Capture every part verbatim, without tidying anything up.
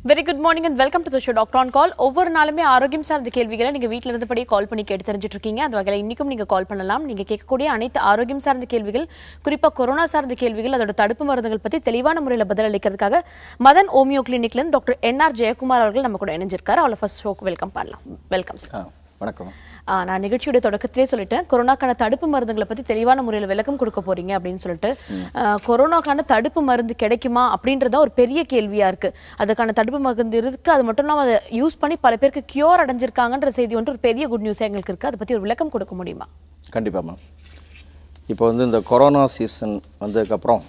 Very good morning and welcome to the show Doctor on Call. ஒவ்வொரு நாளுமே ஆரோக்கியம் சார்ந்த கேள்விகளை நீங்க வீட்ல இருந்தபடியே கால் பண்ணி கேட்டு தெரிஞ்சிட்டு இருக்கீங்க. அந்த வகையில இன்னைக்கும் நீங்க கால் பண்ணலாம். நீங்க கேட்கக்கூடிய அனைத்து ஆரோக்கியம் சார்ந்த கேள்விகள், குறிப்பா கொரோனா சார்ந்த கேள்விகள், அதோட தடுப்பு மருந்துகள் பத்தி தெளிவான முறையில் பதில் அளிக்கிறதுக்காக மதன் ஹோமியோ கிளினிக்ல இருந்து டாக்டர் என் ஆர் ஜெயக்குமார் அவர்கள் நம்ம கூட இணைஞ்சிருக்காரு. அவளை ஃபர்ஸ்ட் ஷோக்கு வெல்கம் பண்ணலாம். Welcome sir. வணக்கம். நான் நிகழ்ச்சியோட தொடக்கத்திலே சொல்லிட்டேன், கொரோனாக்கான தடுப்பு மருந்துகளை பத்தி தெளிவான முறையில் விளக்கம் கொடுக்க போறீங்க அப்படின்னு சொல்லிட்டு. கொரோனாக்கான தடுப்பு மருந்து கிடைக்குமா அப்படின்றத ஒரு பெரிய கேள்வியா இருக்கு. அதுக்கான தடுப்பு மருந்து இருக்கு, அது மட்டும் இல்லாமல் அதை யூஸ் பண்ணி பல பேருக்கு கியூர் அடைஞ்சிருக்காங்கன்ற செய்தி வந்து ஒரு பெரிய குட் நியூஸ் எங்களுக்கு இருக்கு. அதை பத்தி ஒரு விளக்கம் கொடுக்க முடியுமா? கண்டிப்பா மேம். இப்போ வந்து இந்த கொரோனா சீசன் வந்ததுக்கப்புறம்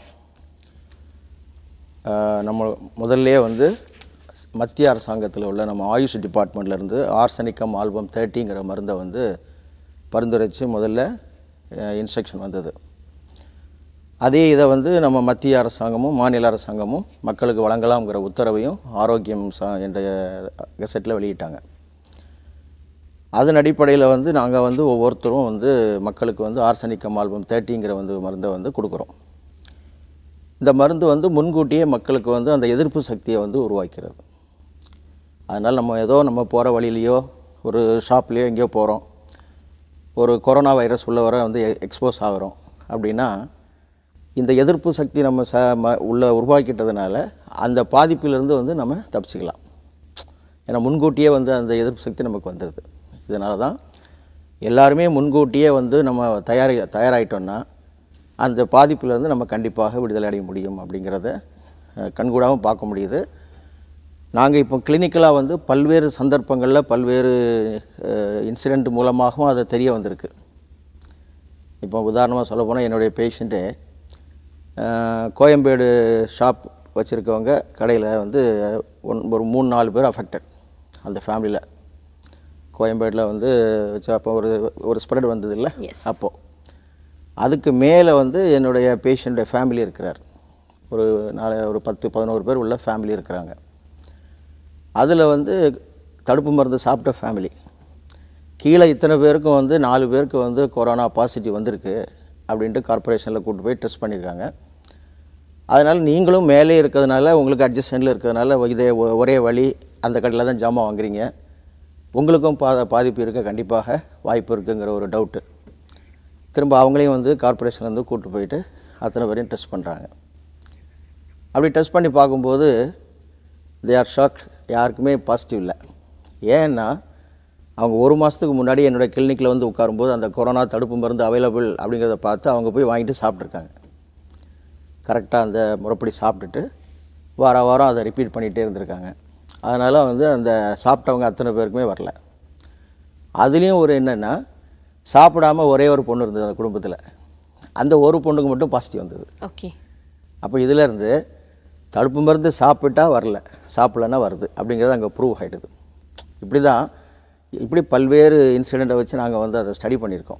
நம்ம முதல்ல வந்து மத்திய அரசாங்கத்தில் உள்ள நம்ம ஆயுஷ் டிபார்ட்மெண்ட்லேருந்து ஆர்சனிக்கம் ஆல்பம் தேர்ட்டிங்கிற மருந்தை வந்து பரிந்துரைச்சு முதல்ல இன்ஸ்ட்ரக்ஷன் வந்தது. அதே இதை வந்து நம்ம மத்திய அரசாங்கமும் மாநில அரசாங்கமும் மக்களுக்கு வழங்கலாம்ங்கிற உத்தரவையும் ஆரோக்கியம் சா என்ற கெசட்டில் வெளியிட்டாங்க. அதன் அடிப்படையில் வந்து நாங்கள் வந்து ஒவ்வொருத்தரும் வந்து மக்களுக்கு வந்து ஆர்சனிக்கம் ஆல்பம் தேர்ட்டிங்கிற வந்து மருந்தை வந்து கொடுக்குறோம். இந்த மருந்து வந்து முன்கூட்டியே மக்களுக்கு வந்து அந்த எதிர்ப்பு சக்தியை வந்து உருவாக்கிறது. அதனால் நம்ம ஏதோ நம்ம போகிற வழியிலையோ ஒரு ஷாப்லேயோ எங்கேயோ போகிறோம், ஒரு கொரோனா வைரஸ் உள்ள வர வந்து எக்ஸ்போஸ் ஆகிறோம் அப்படின்னா இந்த எதிர்ப்பு சக்தி நம்ம ச ம உள்ள உருவாக்கிட்டதுனால அந்த பாதிப்பிலிருந்து வந்து நம்ம தப்பிச்சிக்கலாம். ஏன்னா முன்கூட்டியே வந்து அந்த எதிர்ப்பு சக்தி நமக்கு வந்துடுது. இதனால தான் எல்லாருமே முன்கூட்டியே வந்து நம்ம தயாரி தயாராகிட்டோன்னா அந்த பாதிப்பிலிருந்து நம்ம கண்டிப்பாக விடுதலை அடைய முடியும் அப்படிங்கிறத கண்கூடாகவும் பார்க்க முடியுது. நாங்கள் இப்போ கிளினிக்கலாக வந்து பல்வேறு சந்தர்ப்பங்களில் பல்வேறு இன்சிடெண்ட் மூலமாகவும் அதை தெரிய வந்திருக்கு. இப்போ உதாரணமாக சொல்ல போனால் என்னுடைய பேஷண்ட்டு கோயம்பேடு ஷாப் வச்சுருக்கவங்க கடையில் வந்து ஒன் ஒரு மூணு நாலு பேர் அஃபெக்டட் அந்த ஃபேமிலியில். கோயம்பேடில் வந்து வச்சு அப்போ ஒரு ஒரு ஸ்ப்ரெட் வந்தது இல்லை, அப்போது அதுக்கு மேலே வந்து என்னுடைய பேஷண்ட்டுடைய ஃபேமிலி இருக்கிறார். ஒரு நாலு ஒரு பத்து பதினோரு பேர் உள்ள ஃபேமிலி இருக்கிறாங்க. அதில் வந்து தடுப்பு மருந்து சாப்பிட்ட ஃபேமிலி கீழே இத்தனை பேருக்கும் வந்து நாலு பேருக்கு வந்து கொரோனா பாசிட்டிவ் வந்திருக்கு அப்படின்ட்டு கார்பரேஷனில் கூப்பிட்டு போய் டெஸ்ட் பண்ணியிருக்காங்க. அதனால் நீங்களும் மேலே இருக்கிறதுனால உங்களுக்கு அட்ஜஸ்டன்ட்டில் இருக்கிறதுனால இதே ஒரே வழி அந்த கடையில் தான் ஜாமான் வாங்குறீங்க, உங்களுக்கும் பா பாதிப்பு இருக்க கண்டிப்பாக வாய்ப்பு இருக்குங்கிற ஒரு டவுட்டு. திரும்ப அவங்களையும் வந்து கார்பரேஷன்லேருந்து கூப்பிட்டு போயிட்டு அத்தனை பேரையும் டெஸ்ட் பண்ணுறாங்க. அப்படி டெஸ்ட் பண்ணி பார்க்கும்போது தே ஆர் ஷாக்ட், யாருக்குமே பாசிட்டிவ் இல்லை. ஏன்னா அவங்க ஒரு மாதத்துக்கு முன்னாடி என்னுடைய கிளினிக்கில் வந்து உட்காரும்போது அந்த கொரோனா தடுப்பு மருந்து அவைலபிள் அப்படிங்கிறத பார்த்து அவங்க போய் வாங்கிட்டு சாப்பிட்ருக்காங்க. கரெக்டாக அந்த முறைப்படி சாப்பிட்டுட்டு வார வாரம் அதை ரிப்பீட் பண்ணிகிட்டே இருந்திருக்காங்க. அதனால் வந்து அந்த சாப்பிட்டவங்க அத்தனை பேருக்குமே வரல. அதுலேயும் ஒரு என்னென்னா, சாப்பிடாமல் ஒரே ஒரு பொண்ணு இருந்தது அந்த குடும்பத்தில், அந்த ஒரு பொண்ணுக்கு மட்டும் பாசிட்டிவ் வந்தது. ஓகே. அப்போ இதிலேருந்து தடுப்பு மருந்து சாப்பிட்டா வரல, சாப்பிட்லன்னா வருது அப்படிங்கிறது அங்கே ப்ரூவ் ஆகிடுது. இப்படி தான் இப்படி பல்வேறு இன்சிடெண்ட்டை வச்சு நாங்கள் வந்து அதை ஸ்டடி பண்ணியிருக்கோம்.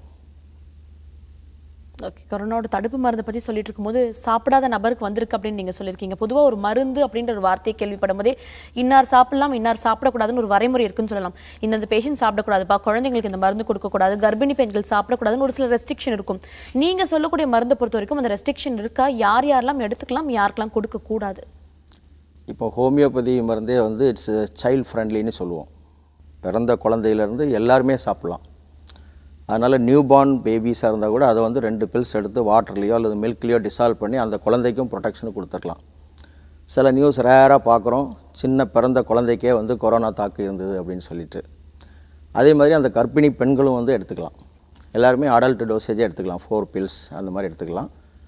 ஓகே. கொரோனாவோட தடுப்பு மருந்தை பற்றி சொல்லிட்டு இருக்கும்போது சாப்பிடாத நபருக்கு வந்திருக்கு அப்படின்னு நீங்கள் சொல்லியிருக்கீங்க. பொதுவாக ஒரு மருந்து அப்படின்ற ஒரு வார்த்தையை கேள்விப்படும் போதே இன்னார் சாப்பிடலாம் இன்னார் சாப்பிடக்கூடாதுன்னு ஒரு வரைமுறை இருக்குன்னு சொல்லலாம். இந்த பேஷண்ட் சாப்பிடக்கூடாதுப்பா, குழந்தைங்களுக்கு இந்த மருந்து கொடுக்கக்கூடாது, கர்ப்பிணி பெண்கள் சாப்பிடக்கூடாதுன்னு ஒரு சில ரெஸ்ட்ரிக்ஷன் இருக்கும். நீங்கள் சொல்லக்கூடிய மருந்தை பொறுத்த வரைக்கும் அந்த ரெஸ்ட்ரிக்ஷன் இருக்கா? யார் யாரெல்லாம் எடுத்துக்கலாம், யாருக்கெல்லாம் கொடுக்கக்கூடாது? இப்போ ஹோமியோபதி மருந்தே வந்து இட்ஸ் சைல்ட் ஃப்ரெண்ட்லின்னு சொல்லுவோம். பிறந்த குழந்தையிலேருந்து எல்லாருமே சாப்பிட்லாம். அதனால் நியூ பார்ன் பேபிஸாக இருந்தால் கூட அதை வந்து ரெண்டு பில்ஸ் எடுத்து வாட்டர்லேயோ அல்லது மில்க்லேயோ டிசால்வ் பண்ணி அந்த குழந்தைக்கும் ப்ரொடெக்ஷன் கொடுத்துடலாம். சில நியூஸ் ரேராக பார்க்குறோம், சின்ன பிறந்த குழந்தைக்கே வந்து கொரோனா தாக்கு இருந்தது அப்படின்னு சொல்லிட்டு. அதே மாதிரி அந்த கர்ப்பிணி பெண்களும் வந்து எடுத்துக்கலாம். எல்லாருமே அடல்ட் டோசேஜே எடுத்துக்கலாம், ஃபோர் பில்ஸ் அந்த மாதிரி எடுத்துக்கலாம்.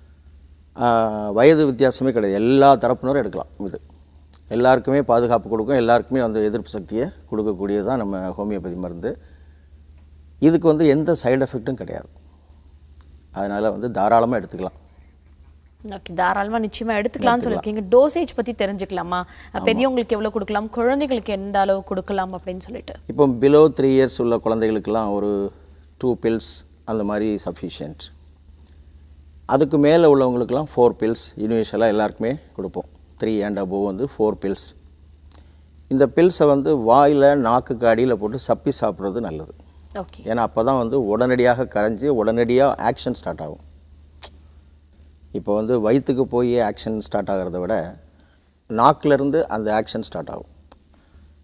வயது வித்தியாசமே கிடையாது, எல்லா தரப்பினரும் எடுக்கலாம். இது எல்லாருக்குமே பாதுகாப்பு கொடுக்கும், எல்லாருக்குமே அந்த எதிர்ப்பு சக்தியை கொடுக்கக்கூடியது தான் நம்ம ஹோமியோபதி மருந்து. இதுக்கு வந்து எந்த சைடு எஃபெக்ட்டும் கிடையாது. அதனால் வந்து தாராளமாக எடுத்துக்கலாம். ஓகே, தாராளமாக நிச்சயமாக எடுத்துக்கலாம்னு சொல்லியிருக்கீங்க. டோசேஜ் பற்றி தெரிஞ்சுக்கலாமா? பெரியவங்களுக்கு எவ்வளோ கொடுக்கலாம், குழந்தைகளுக்கு எந்த அளவு கொடுக்கலாம் அப்படின்னு சொல்லிட்டு? இப்போ பிலோ த்ரீ இயர்ஸ் உள்ள குழந்தைகளுக்கெல்லாம் ஒரு டூ பில்ஸ் அந்த மாதிரி சஃபிஷியன்ட். அதுக்கு மேலே உள்ளவங்களுக்கெல்லாம் ஃபோர் பில்ஸ் யூனிவர்சலாக எல்லாருக்குமே கொடுப்போம். த்ரீ அண்ட் அபோவ் வந்து ஃபோர் பில்ஸ். இந்த பில்ஸை வந்து வாயில் நாக்குக்கு அடியில் போட்டு சப்பி சாப்பிட்றது நல்லது. ஓகே. ஏன்னா அப்போ தான் வந்து உடனடியாக கரைஞ்சி உடனடியாக ஆக்ஷன் ஸ்டார்ட் ஆகும். இப்போ வந்து வயிற்றுக்கு போய் ஆக்ஷன் ஸ்டார்ட் ஆகிறத விட நாக்கிலேருந்து அந்த ஆக்ஷன் ஸ்டார்ட் ஆகும்.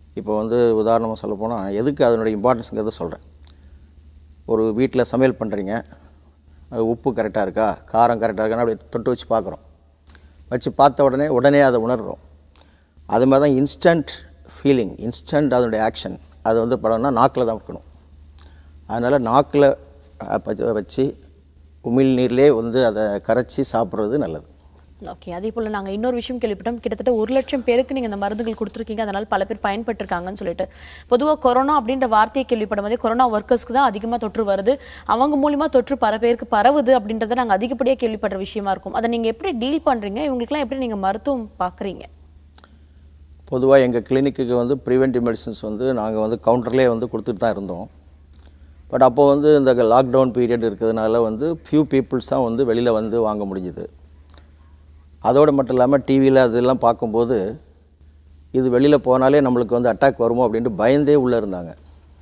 இப்போ வந்து உதாரணமாக சொல்ல போனால் எதுக்கு அதனுடைய இம்பார்ட்டன்ஸுங்கிறத சொல்கிறேன். ஒரு வீட்டில் சமையல் பண்ணுறீங்க, உப்பு கரெக்டாக இருக்கா, காரம் கரெக்டாக இருக்கான்னு அப்படி தொட்டு வச்சு பார்க்குறோம். வச்சு பார்த்த உடனே உடனே அதை உணர்கிறோம். அது மாதிரி தான் இன்ஸ்டன்ட் ஃபீலிங், இன்ஸ்டன்ட் அதனுடைய ஆக்ஷன் அது வந்து படம்னா நாக்கில் தான் இருக்கணும். அதனால் நாக்கில் வச்சு உமிழ் நீர்லேயே வந்து அதை கரைச்சி சாப்பிட்றது நல்லது. ஓகே, அதே போல் நாங்கள் இன்னொரு விஷயம் கேள்விப்பட்டோம், கிட்டத்தட்ட ஒரு லட்சம் பேருக்கு நீங்கள் இந்த மருந்துகள் கொடுத்துருக்கீங்க, அதனால் பல பேர் பயன்பட்டுருக்காங்கன்னு சொல்லிட்டு. பொதுவாக கொரோனா அப்படின்ற வார்த்தையை கேள்விப்படும் போதே கொரோனா ஒர்க்கர்ஸ்க்கு தான் அதிகமாக தொற்று வருது, அவங்க மூலிமா தொற்று பல பேருக்கு பரவுது அப்படின்றத நாங்கள் அதிகப்படியாக கேள்விப்படுற விஷயமா இருக்கும். அதை நீங்கள் எப்படி டீல் பண்ணுறீங்க, இவங்களுக்குலாம் எப்படி நீங்கள் மருத்துவம் பார்க்குறீங்க? பொதுவாக எங்கள் கிளினிக்கு வந்து ப்ரிவென்டிவ் மெடிசன்ஸ் வந்து நாங்கள் வந்து கவுண்டர்லேயே வந்து கொடுத்துட்டு தான் இருந்தோம். பட் அப்போ வந்து இந்த லாக்டவுன் பீரியட் இருக்கிறதுனால வந்து ஃபியூ பீப்புள்ஸ் தான் வந்து வெளியில் வந்து வாங்க முடிஞ்சுது. அதோடு மட்டும் இல்லாமல் டிவியில் அதெல்லாம் பார்க்கும்போது இது வெளியில் போனாலே நம்மளுக்கு வந்து அட்டாக் வருமோ அப்படின்ட்டு பயந்தே உள்ளே இருந்தாங்க.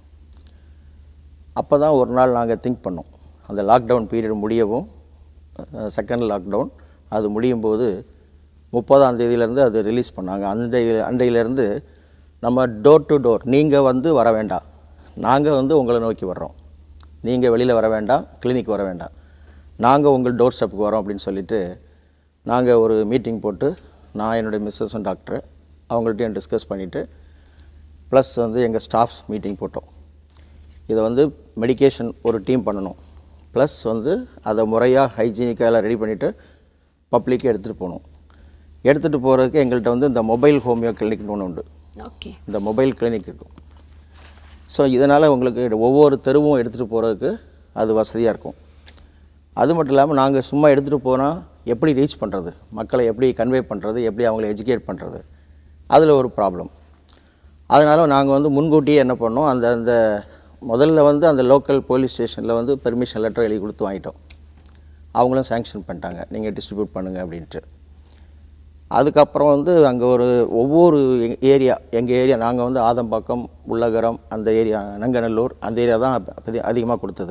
அப்போ தான் ஒரு நாள் நாங்கள் திங்க் பண்ணோம், அந்த லாக்டவுன் பீரியட் முடியவும், செகண்ட் லாக்டவுன் அது முடியும் போது முப்பதாம் தேதியிலேருந்து அது ரிலீஸ் பண்ணாங்க. அந்த அண்டையிலேருந்து நம்ம டோர் டு டோர், நீங்கள் வந்து வர வேண்டாம், நாங்கள் வந்து உங்களை நோக்கி வர்றோம், நீங்கள் வெளியில் வர வேண்டாம், கிளினிக் வர வேண்டாம், நாங்கள் உங்கள் டோர் ஸ்டெப்புக்கு வரோம் அப்படின்னு சொல்லிவிட்டு நாங்கள் ஒரு மீட்டிங் போட்டு நான் என்னுடைய மிஸ்ஸஸும் டாக்டர் அவங்கள்ட்டையும் டிஸ்கஸ் பண்ணிவிட்டு ப்ளஸ் வந்து எங்கள் ஸ்டாஃப்ஸ் மீட்டிங் போட்டோம். இதை வந்து மெடிக்கேஷன் ஒரு டீம் பண்ணணும், ப்ளஸ் வந்து அதை முறையாக ஹைஜீனிக்காக எல்லாம் ரெடி பண்ணிவிட்டு பப்ளிக்கு எடுத்துகிட்டு போகணும். எடுத்துகிட்டு போகிறதுக்கு எங்கள்கிட்ட வந்து இந்த மொபைல் ஹோமியோ கிளினிக்னு ஒன்று உண்டு. ஓகே, இந்த மொபைல் கிளினிக் இருக்கும். ஸோ இதனால் உங்களுக்கு ஒவ்வொரு தெருவும் எடுத்துகிட்டு போகிறதுக்கு அது வசதியாக இருக்கும். அது மட்டும் இல்லாமல் நாங்கள் சும்மா எடுத்துகிட்டு போனால் எப்படி ரீச் பண்ணுறது, மக்களை எப்படி கன்வே பண்ணுறது, எப்படி அவங்கள எஜுகேட் பண்ணுறது, அதில் ஒரு ப்ராப்ளம். அதனால் நாங்கள் வந்து முன்கூட்டியே என்ன பண்ணோம், அந்த அந்த முதல்ல வந்து அந்த லோக்கல் போலீஸ் ஸ்டேஷனில் வந்து பெர்மிஷன் லெட்டர் எழுதி கொடுத்து வாங்கிட்டோம். அவங்களும் சேங்ஷன் பண்ணிட்டாங்க, நீங்கள் டிஸ்ட்ரிபியூட் பண்ணுங்கள் அப்படின்ட்டு. அதுக்கப்புறம் வந்து அங்கே ஒரு ஒவ்வொரு ஏரியா, எங்கள் ஏரியா நாங்கள் வந்து ஆதம்பாக்கம், உள்ளகரம், அந்த ஏரியா நங்கநல்லூர், அந்த ஏரியா தான் அதிகமாக கொடுத்தது.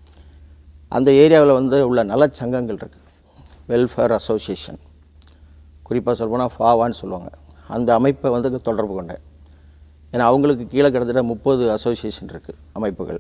அந்த ஏரியாவில் வந்து உள்ள நலச்சங்கங்கள் இருக்குது, வெல்ஃபேர் அசோசியேஷன், குறிப்பாக சொல்லப்போனால் ஃபாவான்னு சொல்லுவாங்க, அந்த அமைப்பை வந்து தொடர்பு கொண்டேன். ஏன்னா அவங்களுக்கு கீழே கிட்டத்தட்ட முப்பது அசோசியேஷன் இருக்குது அமைப்புகள்.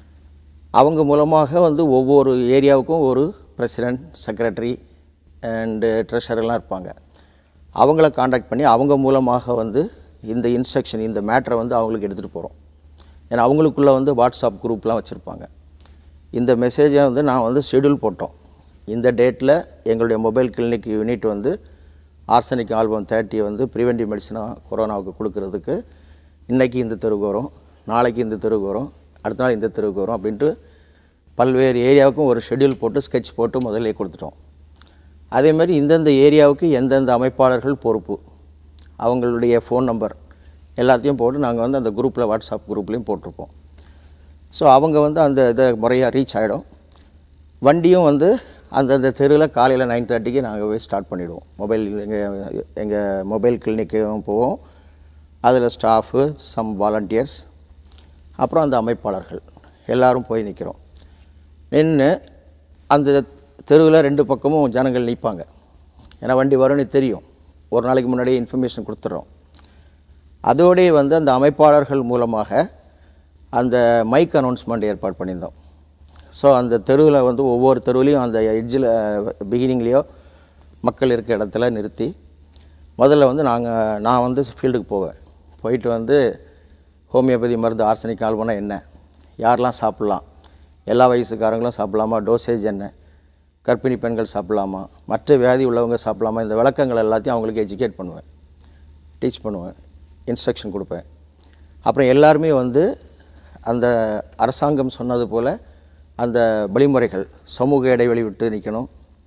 அவங்க மூலமாக வந்து ஒவ்வொரு ஏரியாவுக்கும் ஒரு பிரசிடெண்ட், செக்ரட்டரி அண்டு ட்ரெஷரெல்லாம் இருப்பாங்க. அவங்கள காண்டாக்ட் பண்ணி அவங்க மூலமாக வந்து இந்த இன்ஸ்ட்ரக்ஷன், இந்த மேட்டரை வந்து அவங்களுக்கு எடுத்துகிட்டு போகிறோம். ஏன்னா அவங்களுக்குள்ளே வந்து வாட்ஸ்அப் குரூப்லாம் வச்சுருப்பாங்க. இந்த மெசேஜை வந்து நான் வந்து ஷெடியூல் போட்டோம், இந்த டேட்டில் எங்களுடைய மொபைல் கிளினிக் யூனிட் வந்து ஆர்சனிக் ஆல்பம் தேர்ட்டியை வந்து ப்ரிவென்டிவ் மெடிசனாக கொரோனாவுக்கு கொடுக்கறதுக்கு இன்றைக்கி இந்த தெருவுக்கு வரும், நாளைக்கு இந்த தெருவுக்கு வரும், அடுத்த நாள் இந்த தெருவுக்கு வரும் அப்படின்ட்டு பல்வேறு ஏரியாவுக்கும் ஒரு ஷெடியூல் போட்டு ஸ்கெட்ச் போட்டு முதல்ல கொடுத்துட்டோம். அதேமாதிரி இந்தந்த ஏரியாவுக்கு எந்தெந்த அமைப்பாளர்கள் பொறுப்பு, அவங்களுடைய ஃபோன் நம்பர் எல்லாத்தையும் போட்டு நாங்கள் வந்து அந்த குரூப்பில் வாட்ஸ்அப் குரூப்லேயும் போட்டிருப்போம். ஸோ அவங்க வந்து அந்த இதை முறையாக ரீச் ஆகிடும். வண்டியும் வந்து அந்தந்த தெருவில் காலையில் நைன் தேர்ட்டிக்கு நாங்கள் போய் ஸ்டார்ட் பண்ணிவிடுவோம். மொபைல் எங்கள் எங்கள் மொபைல் கிளினிக்கும் போவோம், அதில் ஸ்டாஃபு, சம் வாலண்டியர்ஸ், அப்புறம் அந்த அமைப்பாளர்கள் எல்லோரும் போய் நிற்கிறோம். நின்று அந்த தெருவில் ரெண்டு பக்கமும் ஜனங்கள் நிற்பாங்க. ஏன்னா வண்டி வரும்னு தெரியும், ஒரு நாளைக்கு முன்னாடியே இன்ஃபர்மேஷன் கொடுத்துட்றோம். அதோடய வந்து அந்த அமைப்பாளர்கள் மூலமாக அந்த மைக் அனௌன்ஸ்மெண்ட் ஏற்பாடு பண்ணியிருந்தோம். ஸோ அந்த தெருவில் வந்து ஒவ்வொரு தெருவிலையும் அந்த எட்ஜில் பிகினிங்லேயோ மக்கள் இருக்க இடத்துல நிறுத்தி முதல்ல வந்து நாங்கள் நான் வந்து ஃபீல்டுக்கு போவேன். போயிட்டு வந்து ஹோமியோபதி மருந்து ஆர்சனிக் ஆல்பம்னா என்ன, யாரெல்லாம் சாப்பிட்லாம், எல்லா வயசுக்காரங்களும் சாப்பிட்லாமா, டோசேஜ் என்ன, கர்ப்பிணி பெண்கள் சாப்பிட்லாமா, மற்ற வியாதி உள்ளவங்க சாப்பிட்லாமா, இந்த விளக்கங்கள் எல்லாத்தையும் அவங்களுக்கு எஜுகேட் பண்ணுவேன், டீச் பண்ணுவேன், இன்ஸ்ட்ரக்ஷன் கொடுப்பேன். அப்புறம் எல்லாருமே வந்து அந்த அரசாங்கம் சொன்னது போல் அந்த வழிமுறைகள், சமூக இடைவெளி விட்டு நிற்கணும்,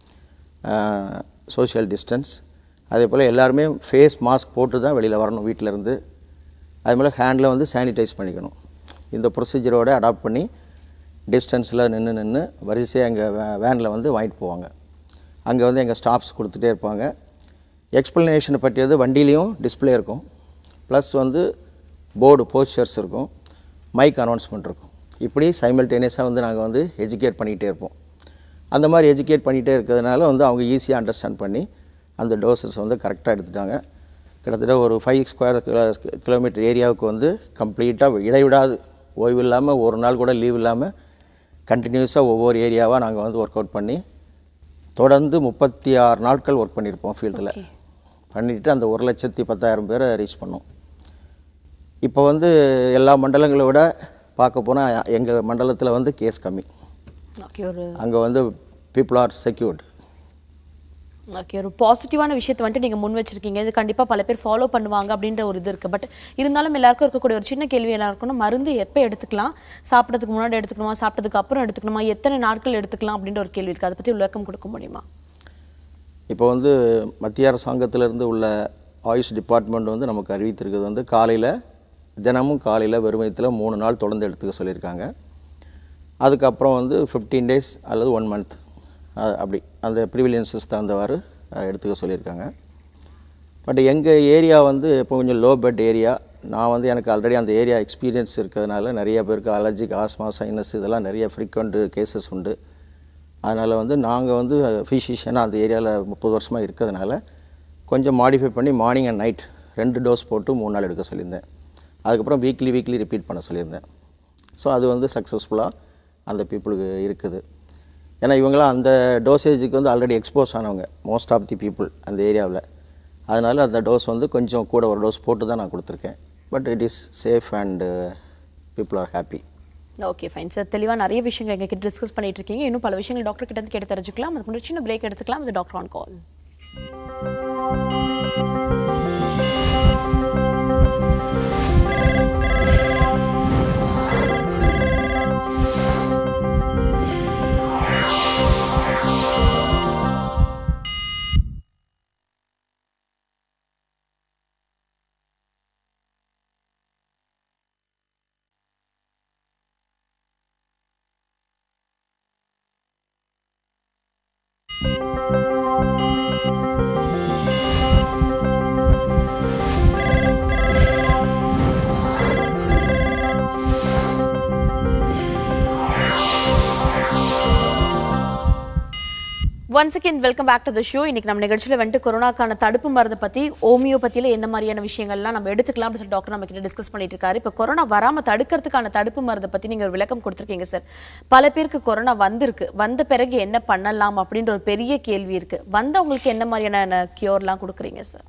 சோஷியல் டிஸ்டன்ஸ், அதே போல் எல்லாருமே ஃபேஸ் மாஸ்க் போட்டு தான் வெளியில் வரணும் வீட்டிலேருந்து. அதே போல் ஹேண்டில் வந்து சானிடைஸ் பண்ணிக்கணும். இந்த ப்ரொசீஜரோடு அடாப்ட் பண்ணி டிஸ்டன்ஸில் நின்று நின்று வரிசையாக எங்கள் வே வேனில் வந்து வாங்கிட்டு போவாங்க. அங்கே வந்து எங்கள் ஸ்டாஃப்ஸ் கொடுத்துட்டே இருப்பாங்க. எக்ஸ்ப்ளனேஷனை பற்றியது வண்டியிலையும் டிஸ்பிளே இருக்கும், ப்ளஸ் வந்து போர்டு போஸ்டர்ஸ் இருக்கும், மைக் அனௌன்ஸ்மெண்ட் இருக்கும். இப்படி சைமல்டேனியஸாக வந்து நாங்கள் வந்து எஜுகேட் பண்ணிகிட்டே இருப்போம். அந்த மாதிரி எஜுகேட் பண்ணிகிட்டே இருக்கிறதுனால வந்து அவங்க ஈஸியாக அண்டர்ஸ்டாண்ட் பண்ணி அந்த டோசஸ் வந்து கரெக்டாக எடுத்துட்டாங்க. கிட்டத்தட்ட ஒரு ஃபைவ் ஸ்கொயர் கிலோமீட்டர் ஏரியாவுக்கு வந்து கம்ப்ளீட்டாக இடைவிடாது ஓய்வு இல்லாமல் ஒரு நாள் கூட லீவ் இல்லாமல் கண்டினியூஸாக ஒவ்வொரு ஏரியாவாக நாங்கள் வந்து ஒர்க் அவுட் பண்ணி தொடர்ந்து முப்பத்தி ஆறு நாட்கள் ஒர்க் பண்ணியிருப்போம் ஃபீல்டில். பண்ணிவிட்டு அந்த ஒரு லட்சத்தி பத்தாயிரம் பேரை ரீச் பண்ணோம். இப்போ வந்து எல்லா மண்டலங்களை விட பார்க்க போனால் எங்கள் மண்டலத்தில் வந்து கேஸ் கம்மி. அங்கே வந்து பீப்புள் ஆர் செக்யூர்டு. ஓகே, ஒரு பாசிட்டிவான விஷயத்தை வந்துட்டு நீங்கள் முன் வச்சிருக்கீங்க. இது கண்டிப்பாக பல பேர் ஃபாலோ பண்ணுவாங்க அப்படின்ற ஒரு இது இருக்குது. பட் இருந்தாலும் எல்லாருக்கும் இருக்கக்கூடிய ஒரு சின்ன கேள்வி என்ன இருக்குன்னா, மருந்து எப்போ எடுத்துக்கலாம், சாப்பிட்றதுக்கு முன்னாடி எடுத்துக்கணுமா, சாப்பிட்டதுக்கு அப்புறம் எடுத்துக்கணுமா, எத்தனை நாட்கள் எடுத்துக்கலாம் அப்படின்ற ஒரு கேள்வி இருக்குது. அதை பற்றி விளக்கம் கொடுக்க முடியுமா? இப்போ வந்து மத்திய அரசாங்கத்திலேருந்து உள்ள ஆயுஷ் டிபார்ட்மெண்ட் வந்து நமக்கு அறிவித்திருக்கிறது வந்து காலையில் தினமும் காலையில் வெறுமயத்தில் மூணு நாள் தொடர்ந்து எடுத்துக்க சொல்லியிருக்காங்க. அதுக்கப்புறம் வந்து ஃபிஃப்டீன் டேஸ் அல்லது ஒன் மந்த் அப்படி அந்த ப்ரிவிலியன்ஸஸ் தகுந்தவாறு எடுத்துக்க சொல்லியிருக்காங்க. பட் எங்கள் ஏரியா வந்து இப்போ கொஞ்சம் லோ பெட் ஏரியா. நான் வந்து எனக்கு ஆல்ரெடி அந்த ஏரியா எக்ஸ்பீரியன்ஸ் இருக்கிறதுனால நிறைய பேருக்கு அலர்ஜிக், ஆஸ்மா, சைனஸ் இதெல்லாம் நிறைய ஃப்ரீக்வெண்ட் கேசஸ் உண்டு. அதனால் வந்து நாங்கள் வந்து ஃபிசிஷியனாக அந்த ஏரியாவில் முப்பது வருஷமாக இருக்கிறதுனால கொஞ்சம் மாடிஃபை பண்ணி மார்னிங் அண்ட் நைட் ரெண்டு டோஸ் போட்டு மூணு நாள் எடுக்க சொல்லியிருந்தேன். அதுக்கப்புறம் வீக்லி வீக்லி ரிப்பீட் பண்ண சொல்லியிருந்தேன். ஸோ அது வந்து சக்ஸஸ்ஃபுல்லாக அந்த பீப்புளுக்கு இருக்குது. ஏன்னா இவங்களாம் அந்த டோசேஜுக்கு வந்து ஆல்ரெடி எக்ஸ்போஸ் ஆனவங்க மோஸ்ட் ஆஃப் தி பீப்புள் அந்த ஏரியாவில். அதனால் அந்த டோஸ் வந்து கொஞ்சம் கூட ஒரு டோஸ் போட்டு தான் நான் கொடுத்துருக்கேன். But it is safe and people are happy. Okay fine sir, தெளிவாக நிறைய விஷயங்கள் எங்கள் கிட்ட டிஸ்கஸ் பண்ணிட்டு இருக்கீங்க. இன்னும் பல விஷயங்கள் டாக்டர் கிட்ட இருந்து கேட்டு தெரிஞ்சுக்கலாம். அதுக்கு முன்னாடி சின்ன பிரேக் எடுத்துக்கலாம். அது doctor on call. Once again welcome back to the show. இன்னைக்கு நம்ம நிகழ்ச்சியில் வந்துட்டு கொரோனாக்கான தடுப்பு மருந்து பற்றி, ஹோமியோபதியில் என்ன மாதிரியான விஷயங்கள்லாம் நம்ம எடுத்துக்கலாம் அப்படின்னு சொல்லி டாக்டர் நம்ம கிட்ட டிஸ்கஸ் பண்ணிட்டு இருக்காரு. இப்போ கொரோனா வராமல் தடுக்கிறதுக்கான தடுப்பு மருந்தை பற்றி நீங்கள் ஒரு விளக்கம் கொடுத்துருக்கீங்க சார். பல பேருக்கு கொரோனா வந்திருக்கு, வந்த பிறகு என்ன பண்ணலாம் அப்படின்ற ஒரு பெரிய கேள்வி இருக்கு. வந்தவங்களுக்கு என்ன மாதிரியான கியூர்லாம் கொடுக்குறீங்க சார்?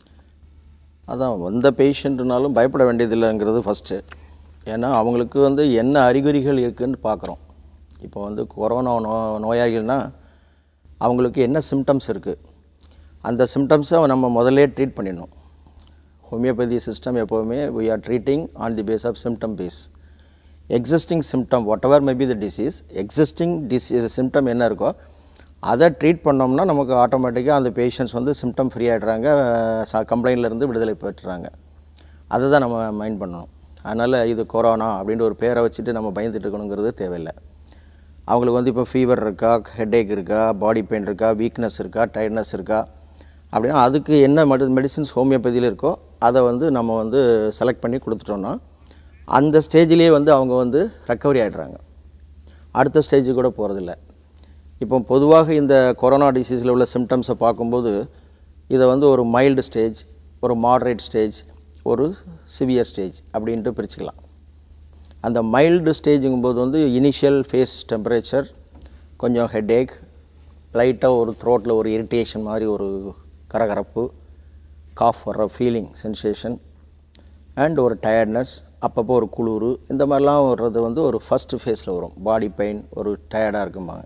அதான் வந்த பேஷண்ட்னாலும் பயப்பட வேண்டியதில்லைங்கிறது ஃபஸ்ட்டு. ஏன்னா அவங்களுக்கு வந்து என்ன அறிகுறிகள் இருக்குதுன்னு பார்க்குறோம். இப்போ வந்து கொரோனா நோ நோயாளிகள்னால் அவங்களுக்கு என்ன சிம்டம்ஸ் இருக்குது, அந்த சிம்டம்ஸை நம்ம முதல்ல ட்ரீட் பண்ணிடணும். ஹோமியோபதி சிஸ்டம் எப்போவுமே we are treating on the base of symptom base. existing symptom whatever may be the disease, existing disease symptom என்ன இருக்கோ அதை ட்ரீட் பண்ணோம்னா நமக்கு ஆட்டோமேட்டிக்காக அந்த பேஷண்ட்ஸ் வந்து சிம்டம் ஃப்ரீ ஆகிடுறாங்க, கம்ப்ளைண்ட்லேருந்து விடுதலை பெற்றுறாங்க. அதை தான் நம்ம மைண்ட் பண்ணணும். அதனால் இது கொரோனா அப்படின்ற ஒரு பேரை வச்சுட்டு நம்ம பயந்துட்டு இருக்கணுங்கிறது தேவையில்லை. அவங்களுக்கு வந்து இப்போ ஃபீவர் இருக்கா, ஹெட்டேக் இருக்கா, பாடி பெயின் இருக்கா, வீக்னஸ் இருக்கா, டயர்ட்னஸ் இருக்கா அப்படின்னா அதுக்கு என்ன மெடி மெடிசின்ஸ் ஹோமியோபதியில் இருக்கோ அதை வந்து நம்ம வந்து செலக்ட் பண்ணி கொடுத்துட்டோன்னா அந்த ஸ்டேஜ்லேயே வந்து அவங்க வந்து ரெக்கவரி ஆகிடுறாங்க, அடுத்த ஸ்டேஜுக்கு கூட போகிறதில்ல. இப்போ பொதுவாக இந்த கொரோனா டிசீஸில் உள்ள சிம்டம்ஸை பார்க்கும்போது இதை வந்து ஒரு மைல்டு ஸ்டேஜ், ஒரு மாட்ரேட் ஸ்டேஜ், ஒரு சிவியர் ஸ்டேஜ் அப்படின்ட்டு பிரிச்சுக்கலாம். அந்த மைல்டு ஸ்டேஜுங்கும்போது வந்து இனிஷியல் ஃபேஸ் டெம்பரேச்சர், கொஞ்சம் ஹெட்டேக், லைட்டாக ஒரு த்ரோட்டில் ஒரு இரிட்டேஷன் மாதிரி ஒரு கரகரப்பு, காஃப் வர்ற ஃபீலிங் சென்சேஷன் அண்ட் ஒரு டயர்ட்னஸ், அப்பப்போ ஒரு குளிர், இந்த மாதிரிலாம் வர்றது வந்து ஒரு ஃபஸ்ட்டு ஃபேஸில் வரும். பாடி பெயின், ஒரு டயர்டாக இருக்கும்பாங்க.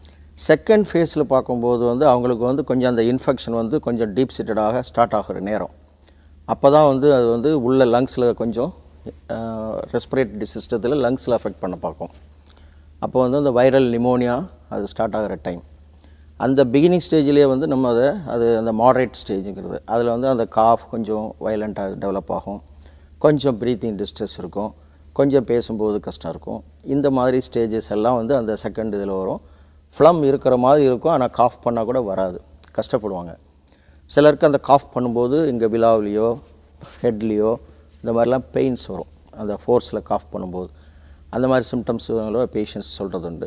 செகண்ட் ஃபேஸில் பார்க்கும்போது வந்து அவங்களுக்கு வந்து கொஞ்சம் அந்த இன்ஃபெக்ஷன் வந்து கொஞ்சம் டீப் சிட்டடாக ஸ்டார்ட் ஆகிற நேரம். அப்போ தான் வந்து அது வந்து உள்ள லங்ஸில் கொஞ்சம் ரெஸ்பிரேட்டரி சிஸ்டத்தில் லங்ஸில் அஃபெக்ட் பண்ண பார்க்கும். அப்போ வந்து அந்த வைரல் நிமோனியா அது ஸ்டார்ட் ஆகிற டைம். அந்த பிகினிங் ஸ்டேஜ்லேயே வந்து நம்ம அதை அது அந்த மாட்ரேட் ஸ்டேஜுங்கிறது அதில் வந்து அந்த காஃப் கொஞ்சம் வயலண்ட்டாக டெவலப் ஆகும், கொஞ்சம் ப்ரீத்திங் டிஸ்ட்ரெஸ் இருக்கும், கொஞ்சம் பேசும்போது கஷ்டம் இருக்கும். இந்த மாதிரி ஸ்டேஜஸ் எல்லாம் வந்து அந்த செகண்ட் இதில் வரும். ஃப்ளம் இருக்கிற மாதிரி இருக்கும், ஆனால் காஃப் பண்ணால் கூட வராது, கஷ்டப்படுவாங்க. சிலருக்கு அந்த காஃப் பண்ணும்போது இங்கே விலாவிலையோ ஹெட்லேயோ இந்த மாதிரிலாம் பெயின்ஸ் வரும் அந்த ஃபோர்ஸில் காஃப் பண்ணும்போது. அந்த மாதிரி சிம்டம்ஸ் பேஷண்ட்ஸ் சொல்கிறது உண்டு.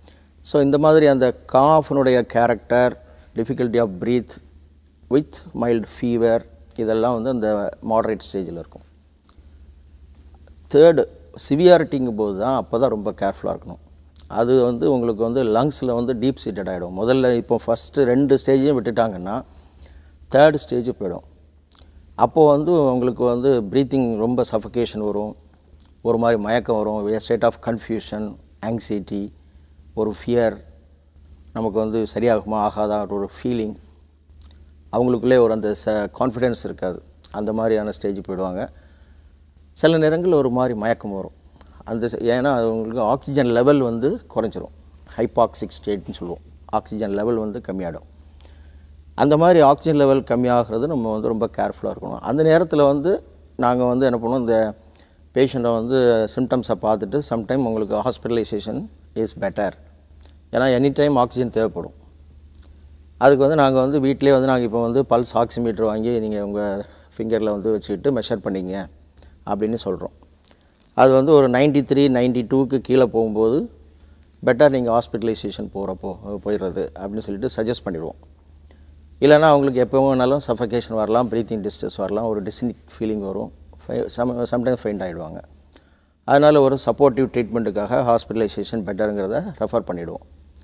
ஸோ இந்த மாதிரி அந்த காஃபினுடைய character, difficulty of breath with mild fever, இதெல்லாம் வந்து அந்த மாடரேட் ஸ்டேஜில் இருக்கும். தேர்டு சிவியாரிட்டிங்கும் போது தான் அப்போ தான் ரொம்ப கேர்ஃபுல்லாக இருக்கணும். அது வந்து உங்களுக்கு வந்து லங்ஸில் வந்து டீப் சீட்டட் ஆகிடும். முதல்ல இப்போ ஃபஸ்ட்டு ரெண்டு ஸ்டேஜையும் விட்டுட்டாங்கன்னா தேர்டு ஸ்டேஜ் போயிடும். அப்போது வந்து உங்களுக்கு வந்து ப்ரீத்திங் ரொம்ப சஃபகேஷன் வரும், ஒரு மாதிரி மயக்கம் வரும், ஸ்டேட் ஆஃப் கன்ஃபியூஷன், ஆங்ஸைட்டி, ஒரு ஃபியர், நமக்கு வந்து சரியாகுமா ஆகாதா ஒரு ஃபீலிங், அவங்களுக்குள்ளே ஒரு அந்த ச கான்ஃபிடென்ஸ் இருக்காது. அந்த மாதிரியான ஸ்டேஜ் போயிடுவாங்க. சில நேரங்களில் ஒரு மாதிரி மயக்கம் வரும். அந்த ஏன்னா அவங்களுக்கு ஆக்சிஜன் லெவல் வந்து குறைஞ்சிரும். ஹைபாக்சிக் ஸ்டேட்னு சொல்லுவோம். ஆக்சிஜன் லெவல் வந்து கம்மியாகிடும். அந்த மாதிரி ஆக்சிஜன் லெவல் கம்மியாகிறது நம்ம வந்து ரொம்ப கேர்ஃபுல்லாக இருக்கணும். அந்த நேரத்தில் வந்து நாங்கள் வந்து என்ன பண்ணுவோம், இந்த பேஷண்ட்டை வந்து சிம்டம்ஸை பார்த்துட்டு சம்டைம் உங்களுக்கு ஹாஸ்பிட்டலைசேஷன் இஸ் பெட்டர். ஏன்னா எனி டைம் ஆக்சிஜன் தேவைப்படும். அதுக்கு வந்து நாங்கள் வந்து வீட்டிலே வந்து நாங்கள் இப்போ வந்து பல்ஸ் ஆக்சிமீட்டர் வாங்கி நீங்கள் உங்கள் ஃபிங்கரில் வந்து வச்சுக்கிட்டு மெஷர் பண்ணிங்க அப்படின்னு சொல்கிறோம். அது வந்து ஒரு நைன்டி த்ரீ நைன்டி டூக்கு கீழே போகும்போது பெட்டர் நீங்கள் ஹாஸ்பிட்டலைசேஷன் போகிறப்போ போயிடுறது அப்படின்னு சொல்லிட்டு சஜஸ்ட் பண்ணிடுவோம். இல்லைனா அவங்களுக்கு எப்போ வேணாலும் சஃபகேஷன் வரலாம், ப்ரீத்திங் டிஸ்ட்ரெஸ் வரலாம், ஒரு டிஸ்னிக் ஃபீலிங் வரும், சம் சம்டைம்ஸ் ஃபெயிண்ட் ஆகிடுவாங்க. அதனால் ஒரு சப்போர்ட்டிவ் ட்ரீட்மெண்ட்டுக்காக ஹாஸ்பிட்டலைசேஷன் பெட்டருங்கிறத ரெஃபர் பண்ணிவிடுவோம்.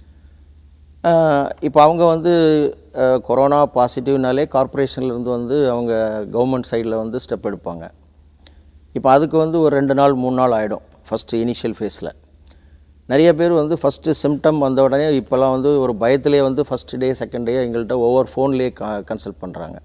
இப்போ அவங்க வந்து கொரோனா பாசிட்டிவ்னாலே கார்ப்பரேஷன்லேருந்து வந்து அவங்க கவர்மெண்ட் சைடில் வந்து ஸ்டெப் எடுப்பாங்க. இப்போ அதுக்கு வந்து ஒரு ரெண்டு நாள் மூணு நாள் ஆகிடும் ஃபஸ்ட்டு இனிஷியல் ஃபேஸில். நிறைய பேர் வந்து ஃபஸ்ட்டு சிம்டம் வந்த உடனே இப்போல்லாம் வந்து ஒரு பயத்திலே வந்து ஃபஸ்ட்டு டே செகண்ட் டே எங்கள்கிட்ட ஓவர் ஃபோன்லேயே க கன்சல்ட் பண்ணுறாங்க.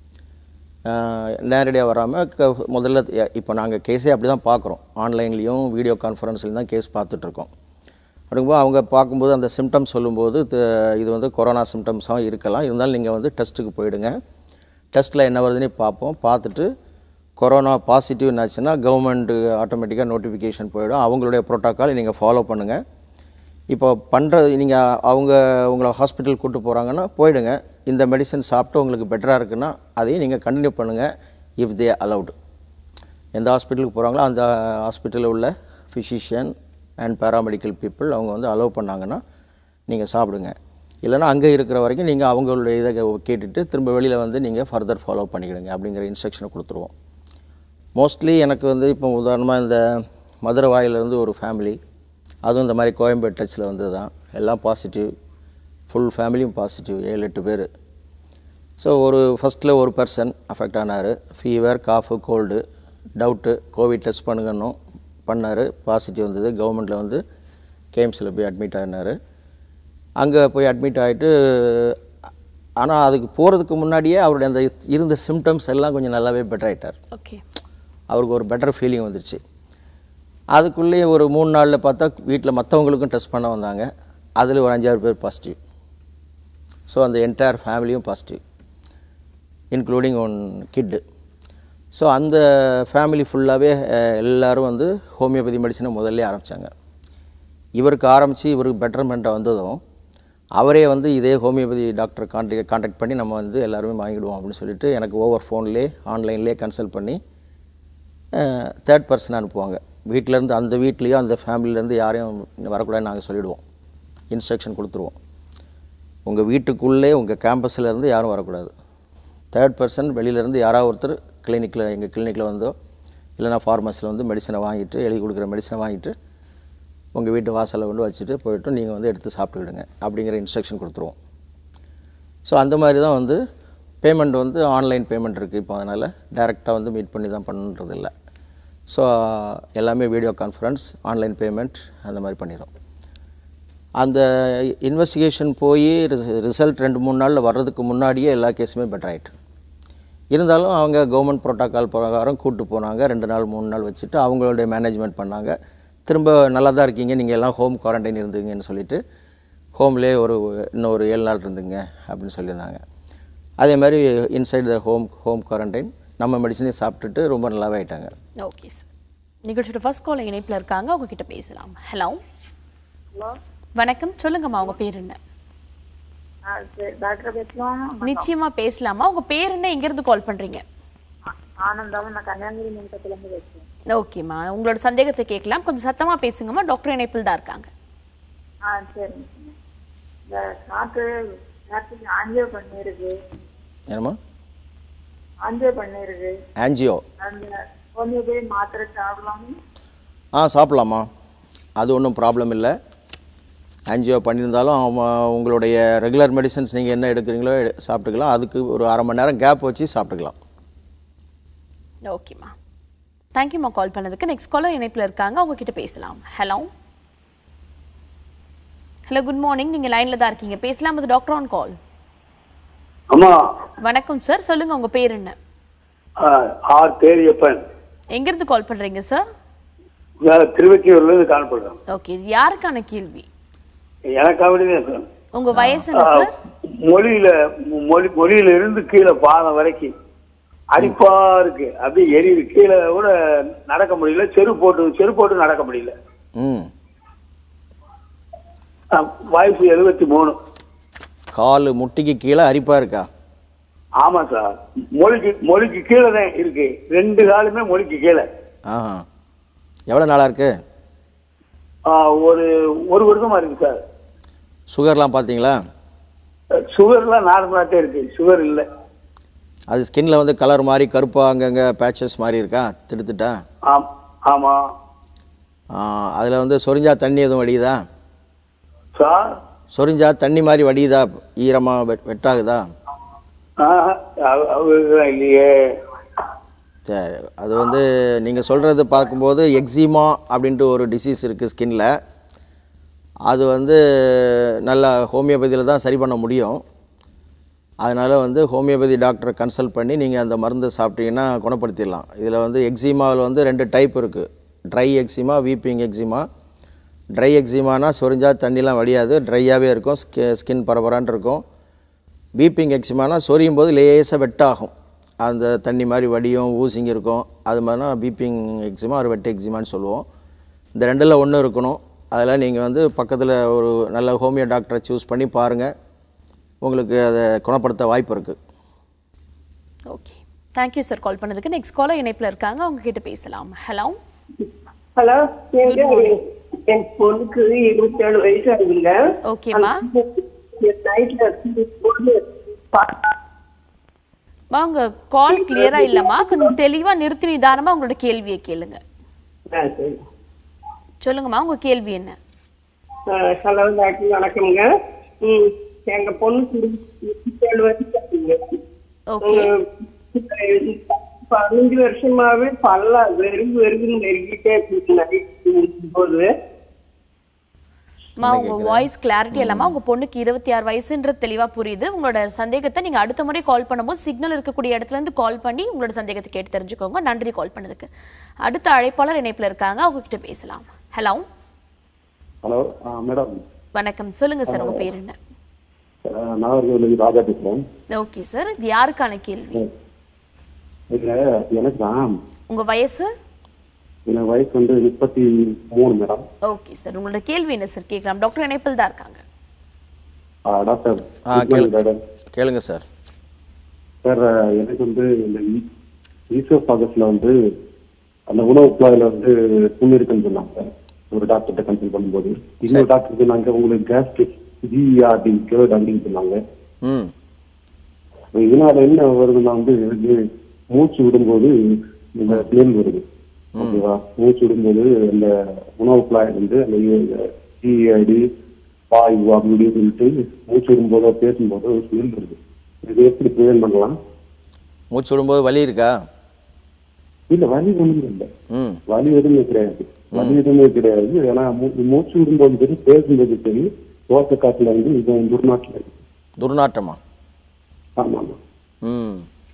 நேரடியாக வராமல் க முதல்ல இப்போ நாங்கள் கேஸே அப்படி தான் பார்க்குறோம். ஆன்லைன்லேயும் வீடியோ கான்ஃபரன்ஸ்லையும் தான் கேஸ் பார்த்துட்ருக்கோம். அப்படிங்கும்போது அவங்க பார்க்கும்போது அந்த சிம்டம்ஸ் சொல்லும்போது இது வந்து கொரோனா சிம்டம்ஸாக இருக்கலாம், இருந்தாலும் நீங்கள் வந்து டெஸ்ட்டுக்கு போயிடுங்க, டெஸ்ட்டில் என்ன வருதுன்னு பார்ப்போம், பார்த்துட்டு கொரோனா பாசிட்டிவ் என்னாச்சுன்னா கவர்மெண்ட் ஆட்டோமேட்டிக்காக நோட்டிஃபிகேஷன் போயிடும். அவங்களுடைய ப்ரோட்டோக்கால் நீங்கள் ஃபாலோ பண்ணுங்கள். இப்போ பண்ணுற நீங்கள் அவங்க உங்களை ஹாஸ்பிட்டல் கூப்பிட்டு போகிறாங்கன்னா போயிடுங்க, இந்த மெடிசன் சாப்பிட்டு உங்களுக்கு பெட்டராக இருக்குன்னா அதையும் நீங்கள் கண்டினியூ பண்ணுங்கள் இஃப் தே அலவுடு. எந்த ஹாஸ்பிட்டலுக்கு போகிறாங்களோ அந்த ஹாஸ்பிட்டலில் உள்ள ஃபிசிஷியன் அண்ட் பேராமெடிக்கல் பீப்புள் அவங்க வந்து அலோவ் பண்ணாங்கன்னா நீங்கள் சாப்பிடுங்க. இல்லைனா அங்கே இருக்கிற வரைக்கும் நீங்கள் அவங்களுடைய இதை கேட்டுட்டு திரும்ப வெளியில் வந்து நீங்கள் ஃபர்தர் ஃபாலோ பண்ணிக்கிடுங்க அப்படிங்கிற இன்ஸ்ட்ரக்ஷனை கொடுத்துருவோம். மோஸ்ட்லி எனக்கு வந்து இப்போ உதாரணமாக இந்த மதுரை வாயிலிருந்து ஒரு ஃபேமிலி, அதுவும் இந்த மாதிரி கோயம்பேடு டச்சில் வந்து தான் எல்லாம் பாசிட்டிவ், ஃபுல் ஃபேமிலியும் பாசிட்டிவ், ஏழு எட்டு பேர். ஸோ ஒரு ஃபஸ்ட்டில் ஒரு பர்சன் அஃபெக்ட் ஆனார், fever, cough, cold, doubt, covid test பண்ணுங்கன்னும் பண்ணார், பாசிட்டிவ் வந்தது. கவர்மெண்ட்டில் வந்து கேம்ஸில் போய் அட்மிட் ஆகினார். அங்கே போய் அட்மிட் ஆகிட்டு ஆனால் அதுக்கு போகிறதுக்கு முன்னாடியே அவருடைய அந்த இருந்த சிம்டம்ஸ் எல்லாம் கொஞ்சம் நல்லாவே பெட்டர் ஆகிட்டார். ஓகே, அவருக்கு ஒரு பெட்டர் ஃபீலிங் வந்துடுச்சு. அதுக்குள்ளேயே ஒரு மூணு நாளில் பார்த்தா வீட்டில் மற்றவங்களுக்கும் டெஸ்ட் பண்ண வந்தாங்க. அதில் ஒரு அஞ்சாறு பேர் பாசிட்டிவ். ஸோ அந்த entire family positive, including one kid. So அந்த ஃபேமிலி ஃபுல்லாகவே எல்லோரும் வந்து ஹோமியோபதி மெடிசனை முதல்ல ஆரம்பித்தாங்க. இவருக்கு ஆரம்பித்து இவருக்கு பெட்டர்மெண்ட்டாக வந்ததும் அவரே வந்து இதே ஹோமியோபதி டாக்டர் கான்டாக்ட் கான்டாக்ட் பண்ணி நம்ம வந்து எல்லாருமே வாங்கிடுவோம் அப்படின்னு சொல்லிட்டு எனக்கு ஓவர் ஃபோன்லேயே ஆன்லைன்லேயே கன்சல்ட் பண்ணி தேர்ட் பர்சன் அனுப்புவாங்க. வீட்டிலேருந்து அந்த வீட்லேயோ அந்த ஃபேமிலியிலேருந்து யாரையும் வரக்கூடாதுன்னு நாங்கள் சொல்லிவிடுவோம், இன்ஸ்ட்ரக்ஷன் கொடுத்துருவோம். உங்கள் வீட்டுக்குள்ளே உங்கள் கேம்பஸ்லேருந்து யாரும் வரக்கூடாது. தேர்ட் பர்சன் வெளியிலேருந்து யாராவது ஒருத்தர் கிளினிக்கில் எங்கள் கிளினிக்கில் வந்தோ இல்லைனா ஃபார்மஸில் வந்து மெடிசனை வாங்கிட்டு எழுதி கொடுக்குற மெடிசனை வாங்கிட்டு உங்கள் வீட்டு வாசலில் கொண்டு வச்சுட்டு போய்ட்டு நீங்கள் வந்து எடுத்து சாப்பிட்டுக்கிடுங்க அப்படிங்கிற இன்ஸ்ட்ரக்ஷன் கொடுத்துருவோம். ஸோ அந்த மாதிரி தான் வந்து பேமெண்ட் வந்து ஆன்லைன் பேமெண்ட் இருக்குது இப்போ, அதனால் டைரெக்டாக வந்து மீட் பண்ணி தான் பண்ணுறது இல்லை. ஸோ எல்லாமே வீடியோ கான்ஃபரன்ஸ், ஆன்லைன் பேமெண்ட் அந்த மாதிரி பண்ணிடும். அந்த இன்வெஸ்டிகேஷன் போய் ரிசல்ட் ரெண்டு மூணு நாளில் வர்றதுக்கு முன்னாடியே எல்லா கேஸுமே பெட்டர் ஆகிட்டு, இருந்தாலும் அவங்க கவர்மெண்ட் ப்ரோட்டோக்கால் பிரகாரம் கூப்பிட்டு போனாங்க. ரெண்டு நாள் மூணு நாள் வச்சுட்டு அவங்களுடைய மேனேஜ்மெண்ட் பண்ணாங்க. திரும்ப நல்லா தான் இருக்கீங்க, நீங்கள் எல்லாம் ஹோம் குவாரண்டைன் இருந்தீங்கன்னு சொல்லிவிட்டு ஹோம்லேயே ஒரு இன்னும் ஒரு ஏழு நாள் இருந்துங்க அப்படின்னு சொல்லியிருந்தாங்க. அதே மாதிரி inside the home home quarantine நம்ம மெடிசனையும் சாப்பிட்டுட்டு ரொம்ப நல்லாவே ஆகிட்டாங்க. ஓகே சார், நிகழ்ச்சியோட ஃபர்ஸ்ட் கால் இணைப்பில் இருக்காங்க, உங்ககிட்ட பேசலாம். ஹலோ ஹலோ, வணக்கம், சொல்லுங்கம்மா உங்க பேர் என்ன? டாக்டர் பேசலாம்? நிச்சயமா பேசலாமா. உங்க பேர் என்ன, எங்க இருந்து கால் பண்றீங்க? ஆனந்தம், நான் கன்னியாகுமரி மாவட்டத்துல இருந்து பேசுறேன். ஓகேம்மா, உங்களோட சந்தேகத்தை கேட்கலாம், கொஞ்சம் சத்தமா பேசுங்கம்மா, டாக்டர் இணைப்பில் தான் இருக்காங்க. ஆ சரிங்க. இந்த காத்து ஆஞ்சியோ பண்ணிருக்கு. ஏமா ஆஞ்சியோ பண்ணிருக்கு. ஆன்ஜியோ அந்த ஹோமியோபதி மாத்திரை சாப்பிடலாமா? ஆ சாப்பிட்லாமா, அது ஒன்றும் ப்ராப்ளம் இல்லை. ஆன்ஜியோ பண்ணியிருந்தாலும் உங்களுடைய ரெகுலர் மெடிசன்ஸ் நீங்கள் என்ன எடுக்கிறீங்களோ சாப்பிட்டுக்கலாம். அதுக்கு ஒரு அரை மணி நேரம் கேப் வச்சு சாப்பிட்டுக்கலாம். ஓகேம்மா, தேங்க்யூம்மா கால் பண்ணதுக்கு. நெக்ஸ்ட் காலர் இணைப்பில் இருக்காங்க, அவங்க கிட்ட பேசலாம். ஹலோ ஹலோ குட் மார்னிங், நீங்கள் லைனில் தான் இருக்கீங்க, பேசலாம். அது டாக்டர் ஆன் கால். அம்மா வணக்கம் சார், சொல்லுங்க உங்க பேர் என்ன? ஆர் தேரியப்பன். எங்கிருந்து கால் பண்றீங்க சார்? திருவெற்றியூர்ல இருந்து கால் பண்றேன். ஓகே, இது யாருக்கான கேள்வி? எனக்காக சார். உங்க வயசு என்ன சார்? மொழியில மொழி மொழியில இருந்து கீழே பாதம் வரைக்கும் அடிப்பா இருக்கு, அப்படியே எரியுது. கீழே கூட நடக்க முடியல, செரு போட்டு செரு போட்டு நடக்க முடியல. வயசு எழுபத்தி மூணு. கால் முட்டிக்கு கீழே அரிப்பா இருக்கா? ஆமா சார், மொழிக்கு மொழிக்கு கீழே தான் இருக்கு, ரெண்டு காலுமே மொழிக்கு கீழே. ஆஹா, எவ்வளவு நாளா இருக்கு? ஒரு ஒரு வருஷமா இருக்கு சார். சுகர்லாம் பார்த்தீங்களா? சுகர்லாம் நார்மலாக இருக்கு, சுகர் இல்லை. அது ஸ்கின்ல வந்து கலர் மாதிரி கருப்பா அங்கங்கே பேச்சஸ் மாதிரி இருக்கா, திடுத்துட்டா? ஆமாம். அதில் வந்து சொரிஞ்சா தண்ணி எதுவும் வடியுதா சார்? சொரிஞ்சா தண்ணி மாதிரி வடியுதா, ஈரமாக வெட்டாகுதா? இல்லையே. சரி, அது வந்து நீங்கள் சொல்கிறது பார்க்கும்போது எக்ஸிமா அப்படின்ட்டு ஒரு டிசீஸ் இருக்குது ஸ்கின்ல. அது வந்து நல்லா ஹோமியோபதியில் தான் சரி பண்ண முடியும். அதனால் வந்து ஹோமியோபதி டாக்டரை கன்சல்ட் பண்ணி நீங்கள் அந்த மருந்து சாப்பிட்டீங்கன்னா குணப்படுத்திடலாம். இதில் வந்து எக்ஸிமாவில் வந்து ரெண்டு டைப் இருக்குது, dry eczema, weeping eczema. Dry எக்ஸிமானா சொரிஞ்சா தண்ணிலாம் வடியாது, ட்ரையாகவே இருக்கும், ஸ்கி ஸ்கின் பரபரான்னு இருக்கும். வீப்பிங் எக்ஸிமானா சொரியும் போது லேசாக வெட்டாகும், அந்த தண்ணி மாதிரி வடியும், ஊசிங்க இருக்கும். அது மாதிரினா வீப்பிங் எக்ஸிமா ஒரு வெட் எக்ஸிமான்னு சொல்லுவோம். இந்த ரெண்டில் ஒன்று இருக்கணும். அதில் நீங்கள் வந்து பக்கத்தில் ஒரு நல்ல ஹோமியோ டாக்டரை சூஸ் பண்ணி பாருங்கள், உங்களுக்கு அதை குணப்படுத்த வாய்ப்பு இருக்குது. ஓகே, தேங்க்யூ சார் கால் பண்ணதுக்கு. நெக்ஸ்ட் காலர் இணைப்பில் இருக்காங்க, அவங்க கிட்ட பேசலாம். ஹலோ ஹலோ, என் பொண்ணுக்கு இருபத்தி ஏழு வயசு ஆகுதுங்க. ஓகேம்மா, உங்க கால் கிளியரா இல்லம்மா, கொஞ்சம் தெளிவா நிறுத்தி நிதானமா உங்களோட கேள்வியை கேளுங்க. சொல்லுங்கம்மா, உங்க கேள்வி என்ன? ஹலோ டாக்டர், வணக்கம்ங்க. எங்க பொண்ணுக்கு இருபத்தி ஏழு வயசு. ஓகே, பதினஞ்சு வருஷமாவே பல்ல வெறும் வெறும் நெருங்கிட்டே போது. உங்க வாய்ஸ் கிளாரிட்டி இல்லாம உங்க பொண்ணுக்கு இருபத்தி ஆறு வயசுன்ற தெளிவா புரியுது. உங்களோட சந்தேகத்தை நீங்க அடுத்த முறை கால் பண்ணும்போது சிக்னல் இருக்கக்கூடிய இடத்துல இருந்து கால் பண்ணி உங்களோட சந்தேகத்தை கேட்டு தெரிஞ்சுக்கோங்க. நன்றி கால் பண்ணதுக்கு. அடுத்த அழைப்பாளர் இணைப்புல இருக்காங்க, அவங்க கிட்ட பேசலாம். ஹலோ ஹலோ மேடம், வணக்கம். சொல்லுங்க சார், உங்க பேர் என்ன? ராஜா பேசுறேன். ஓகே சார், இது யாருக்கான கேள்வி? எனக்கு தான். உங்க வயசு? எனக்கு வயசு வந்து முப்பத்தி மூணு மேடம். ஓகே சார், உங்களோட கேள்வி என்ன சார் கேட்கலாம்? டாக்டர் இணைப்பில் தான் இருக்காங்க. டாக்டர் கேளுங்க சார். சார், எனக்கு வந்து இந்த ஈசோஃபாகஸ்ல வந்து அந்த உணவு குழாயில வந்து புண்ணு இருக்குன்னு சொன்னாங்க ஒரு டாக்டர்கிட்ட கன்சல்ட் பண்ணும்போது. இன்னொரு டாக்டர் சொன்னாங்க உங்களுக்கு கேஸ்ட்ரிக் ஜிஆர்டி கேர்ட் அப்படின்னு சொன்னாங்க. இதனால என்ன வருதுன்னா வந்து மூச்சு விடும்போது இந்த பிளேன் வருது. ஓகேவா, மூச்சு விடும்போது அந்த உணவு குழாய் வந்து அந்த ஜிஐடி வாயு அப்படி சொல்லிட்டு மூச்சு விடும்போதோ பேசும்போதோ ஸ்மெல் வருது. இது எப்படி ப்ரிவென்ட் பண்ணலாம்? மூச்சு விடும்போது வலி இருக்கா? இல்ல, வலி ஒண்ணுமே இல்லை, வலி எதுவுமே கிடையாது, வலி எதுவுமே கிடையாது. ஏன்னா மூச்சு விடும்போது சரி, பேசும்போது சரி, தோசை காட்டுல இருந்து இது துர்நாட்டில் இருக்கு. துர்நாட்டமா? ஆமா ஆமா. ம்,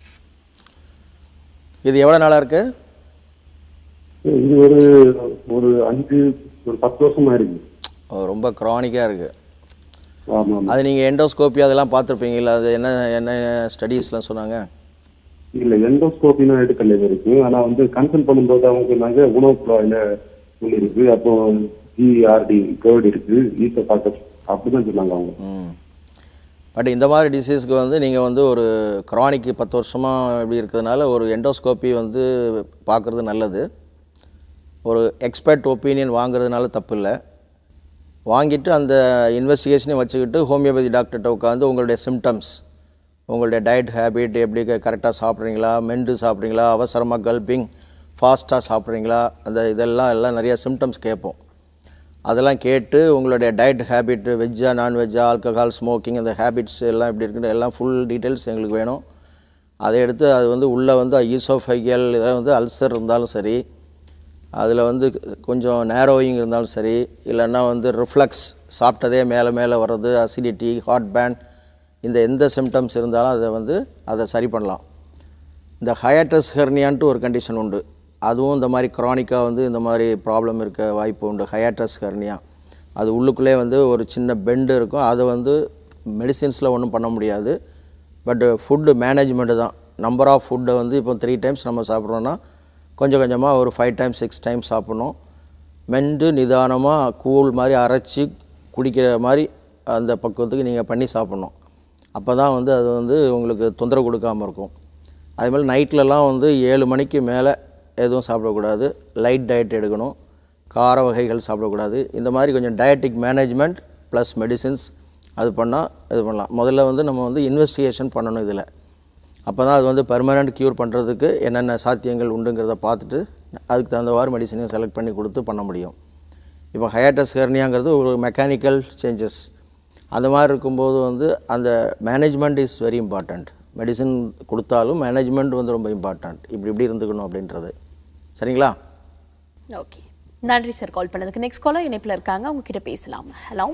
இது எவ்வளவு நாளா இருக்கு? இது ஒரு ஒரு அஞ்சு ஒரு பத்து வருஷமா இருக்கு. ரொம்ப கிரானிக்கா இருக்கு. ஆமா. அது நீங்க எண்டோஸ்கோபி அதெல்லாம் பார்த்துருப்பீங்களா? அது என்ன என்ன ஸ்டடீஸ்லாம் சொன்னாங்க? இல்ல, எண்டோஸ்கோபினா எடுக்கல இருக்கு. ஆனா வந்து கன்சல்ட் பண்ணும்போது அவங்க சொன்னாங்க உணவு குழாயில புண்ணு இருக்கு, அப்போ ஜிஆர்டி கேர்ட் இருக்கு, ஈசோஃபாகஸ் அப்படிதான் சொன்னாங்க அவங்க. பட் இந்த மாதிரி டிசீஸ்க்கு வந்து நீங்கள் வந்து ஒரு கிரானிக்கு பத்து வருஷமாக இப்படி இருக்கிறதுனால ஒரு எண்டோஸ்கோப்பி வந்து பார்க்குறது நல்லது. ஒரு எக்ஸ்பர்ட் ஒப்பீனியன் வாங்குறதுனால தப்பு இல்லை. வாங்கிட்டு அந்த இன்வெஸ்டிகேஷனையும் வச்சுக்கிட்டு ஹோமியோபதி டாக்டர்கிட்ட உட்காந்து உங்களுடைய சிம்டம்ஸ் உங்களுடைய டயட் ஹேபிட் எப்படி கரெக்டாக சாப்பிட்றீங்களா, மென்று சாப்பிட்றீங்களா, அவசரமாக கல்பிங் ஃபாஸ்ட்டாக சாப்பிட்றீங்களா, அந்த இதெல்லாம் எல்லாம் நிறைய சிம்டம்ஸ் கேட்போம். அதெல்லாம் கேட்டு உங்களுடைய டயட் ஹேபிட், வெஜ்ஜா நான்வெஜ்ஜா, ஆல்கஹால், ஸ்மோக்கிங், அந்த ஹேபிட்ஸ் எல்லாம் எப்படி இருக்குன்னு எல்லாம் ஃபுல் டீட்டெயில்ஸ் எங்களுக்கு வேணும். அதை எடுத்து அது வந்து உள்ளே வந்து ஈசோஃபைகல் இதில் வந்து அல்சர் இருந்தாலும் சரி, அதில் வந்து கொஞ்சம் நேரோயிங் இருந்தாலும் சரி, இல்லைன்னா வந்து ரிஃப்ளக்ஸ் சாப்பிட்டதே மேலே மேலே வர்றது, அசிடிட்டி, ஹார்ட் பேன், இந்த எந்த சிம்டம்ஸ் இருந்தாலும் அதை வந்து அதை சரி பண்ணலாம். இந்த ஹயாட்டஸ் ஹெர்னியான்ட்டு ஒரு கண்டிஷன் உண்டு. அதுவும் இந்த மாதிரி க்ரானிக்காக வந்து இந்த மாதிரி ப்ராப்ளம் இருக்க வாய்ப்பு உண்டு. ஹயாட்டஸ் ஹெர்னியா அது உள்ளுக்குள்ளே வந்து ஒரு சின்ன பெண்டு இருக்கும். அதை வந்து மெடிசின்ஸில் ஒன்றும் பண்ண முடியாது. பட் ஃபுட்டு மேனேஜ்மெண்ட்டு தான். நம்பர் ஆஃப் ஃபுட்டை வந்து இப்போ த்ரீ டைம்ஸ் நம்ம சாப்பிட்றோன்னா கொஞ்சம் கொஞ்சமாக ஒரு ஃபைவ் டைம்ஸ் சிக்ஸ் டைம்ஸ் சாப்பிட்ணும். மென்று நிதானமாக கூழ் மாதிரி அரைச்சி குடிக்கிற மாதிரி அந்த பக்குவத்துக்கு நீங்கள் பண்ணி சாப்பிட்ணும். அப்போ தான் வந்து அது வந்து உங்களுக்கு தொந்தரவு கொடுக்காமல் இருக்கும். அதேமாதிரி நைட்லலாம் வந்து ஏழு மணிக்கு மேலே எதுவும் சாப்பிடக்கூடாது. லைட் டயட் எடுக்கணும். கார வகைகள் சாப்பிடக்கூடாது. இந்த மாதிரி கொஞ்சம் டயட்டிக் மேனேஜ்மெண்ட் ப்ளஸ் மெடிசின்ஸ் அது பண்ணால் இது பண்ணலாம். முதல்ல வந்து நம்ம வந்து இன்வெஸ்டிகேஷன் பண்ணணும் இதில். அப்போ தான் அது வந்து பெர்மனண்ட் க்யூர் பண்ணுறதுக்கு என்னென்ன சாத்தியங்கள் உண்டுங்கிறத பார்த்துட்டு அதுக்கு தகுந்தவாறு மெடிசனையும் செலக்ட் பண்ணி கொடுத்து பண்ண முடியும். இப்போ ஹயாட்டஸ் ஹெர்னியாங்கிறது ஒரு மெக்கானிக்கல் சேஞ்சஸ். அந்த மாதிரி இருக்கும்போது வந்து அந்த management is very important. Medicine கொடுத்தாலும் மேனேஜ்மெண்ட் வந்து ரொம்ப இம்பார்ட்டண்ட். இப்படி இப்படி இருந்துக்கணும் அப்படின்றது. சரிங்களா? ஓகே, நன்றி சார் கால் பண்ணதுக்கு. நெக்ஸ்ட் காலர் இணைப்பில் இருக்காங்க, உங்ககிட்ட பேசலாம். ஹலோ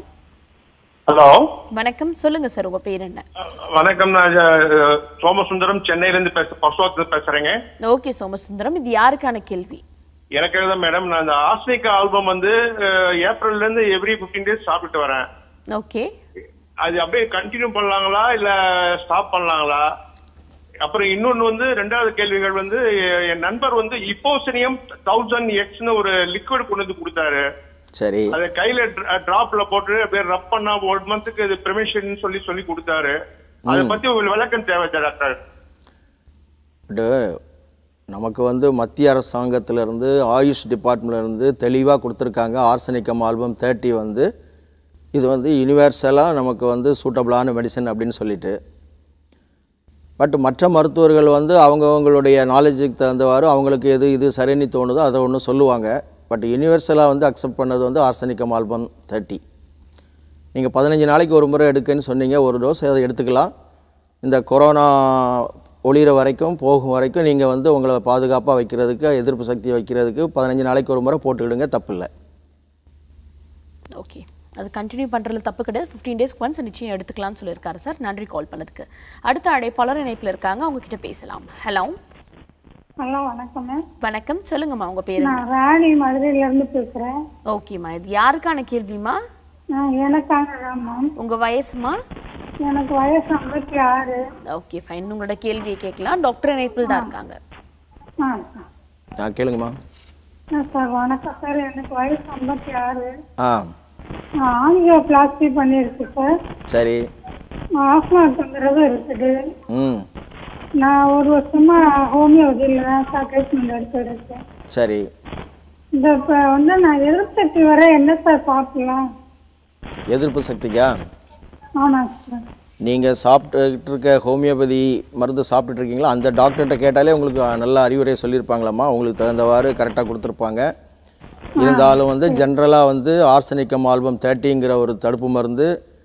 ஹலோ, வணக்கம். சொல்லுங்க சார், உங்க பேர் என்ன? வணக்கம், நான் சோமசுந்தரம் சென்னையில இருந்து பேச பசுவாத்துல பேசுறேங்க. ஓகே சோமசுந்தரம், இது யாருக்கான கேள்வி? எனக்கு தான் மேடம், நான் இந்த ஆஸ்னிகா ஆல்பம் வந்து ஏப்ரல்ல இருந்து எவ்ரி பிப்டீன் டேஸ் சாப்பிட்டு வரேன். ஓகே, அது அப்படியே கண்டினியூ பண்ணலாங்களா இல்ல ஸ்டாப் பண்ணலாங்களா? அப்புறம் இன்னொன்னு வந்து ரெண்டாவது கேள்விகள் வந்து என் நண்பர் வந்து இப்போசினியம் தௌசண்ட் எக்ஸ்னு ஒரு லிக்விட் கொண்டு வந்து கொடுத்தாரு. சரி, அதை கையில டிராப்ல போட்டு அப்படியே ரப் பண்ணா ஒன் மந்த்துக்கு இது பிரிவென்ஷன் சொல்லி சொல்லி கொடுத்தாரு. அதை பத்தி உங்களுக்கு விளக்கம் தேவை டாக்டர். நமக்கு வந்து மத்திய அரசாங்கத்திலிருந்து ஆயுஷ் டிபார்ட்மெண்ட்லேருந்து தெளிவாக கொடுத்துருக்காங்க. ஆர்சனிக்கம் ஆல்பம் தேர்ட்டி வந்து இது வந்து யூனிவர்சலாக நமக்கு வந்து சூட்டபிளான மெடிசன் அப்படின்னு சொல்லிட்டு. பட் மற்ற மருத்துவர்கள் வந்து அவங்கவுங்களுடைய நாலேஜுக்கு தகுந்தவாறு அவங்களுக்கு எது இது சரின்னு தோணுதோ அதை ஒன்று சொல்லுவாங்க. பட் யூனிவர்சலாக வந்து அக்செப்ட் பண்ணது வந்து ஆர்சனிக்கம் ஆல்பம் தேர்ட்டி. நீங்கள் பதினஞ்சு நாளைக்கு ஒரு முறை எடுக்குன்னு சொன்னீங்க, ஒரு டோஸ் அதை எடுத்துக்கலாம். இந்த கொரோனா ஒளிகிற வரைக்கும் போகும் வரைக்கும் நீங்கள் வந்து உங்களை பாதுகாப்பாக வைக்கிறதுக்கு, எதிர்ப்பு சக்தியை வைக்கிறதுக்கு பதினஞ்சு நாளைக்கு ஒரு முறை போட்டுக்கிடுங்க, தப்பு இல்லை. ஓகே, அது கண்டினியூ பண்ணுறதுல தப்பு கிடையாது. ஃபிஃப்டீன் டேஸ்க்கு ஒன்ஸ் நிச்சயம் எடுத்துக்கலாம்னு சொல்லியிருக்காரு சார். நன்றி கால் பண்ணதுக்கு. அடுத்த அழைப்பாளர் இணைப்பில் இருக்காங்க, அவங்க கிட்ட பேசலாம். ஹலோ ஹலோ, வணக்கம் மேம். வணக்கம், சொல்லுங்கம்மா, உங்க பேர்? நான் ராணி மதுரையில இருந்து பேசுறேன். ஓகேம்மா, இது யாருக்கான கேள்விமா? எனக்காக மேம். உங்க வயசுமா? எனக்கு வயசு ஐம்பத்தி ஆறு. ஓகே ஃபைன், உங்களோட கேள்வியை கேட்கலாம். டாக்டர் இணைப்பில் தான் இருக்காங்க. ஆ கேளுங்கம்மா. சார் வணக்கம் சார், எனக்கு வயசு ஐம்பத்தி ஆறு. ஆ ஆங்கியோ பிளாஸ்டி பண்ணிருக்கு சார். சரி. ஆஸ்மா தொந்தரவு இருக்குது. ம் நான் ஒரு வருஷமா ஹோமியோபதியில் தான் சார் ட்ரீட்மெண்ட் எடுத்துருக்கேன். சரி. இந்த இப்போ வந்து நான் எதிர்ப்பு சக்தி வர என்ன சார் சாப்பிடலாம்? எதிர்ப்பு சக்திக்கா? ஆமாம் சார். நீங்கள் சாப்பிட்டுக்கிட்டு இருக்க ஹோமியோபதி மருந்து சாப்பிட்டுட்டு இருக்கீங்களா? அந்த டாக்டர்கிட்ட கேட்டாலே உங்களுக்கு நல்ல அறிவுரை சொல்லியிருப்பாங்களாம்மா. உங்களுக்கு தகுந்தவாறு கரெக்டாக கொடுத்துருப்பாங்க. இருந்தாலும் வந்து ஜென்ரலாக வந்து ஆர்சனிக்கம் ஆல்பம் தேர்ட்டிங்கிற ஒரு தடுப்பு மருந்து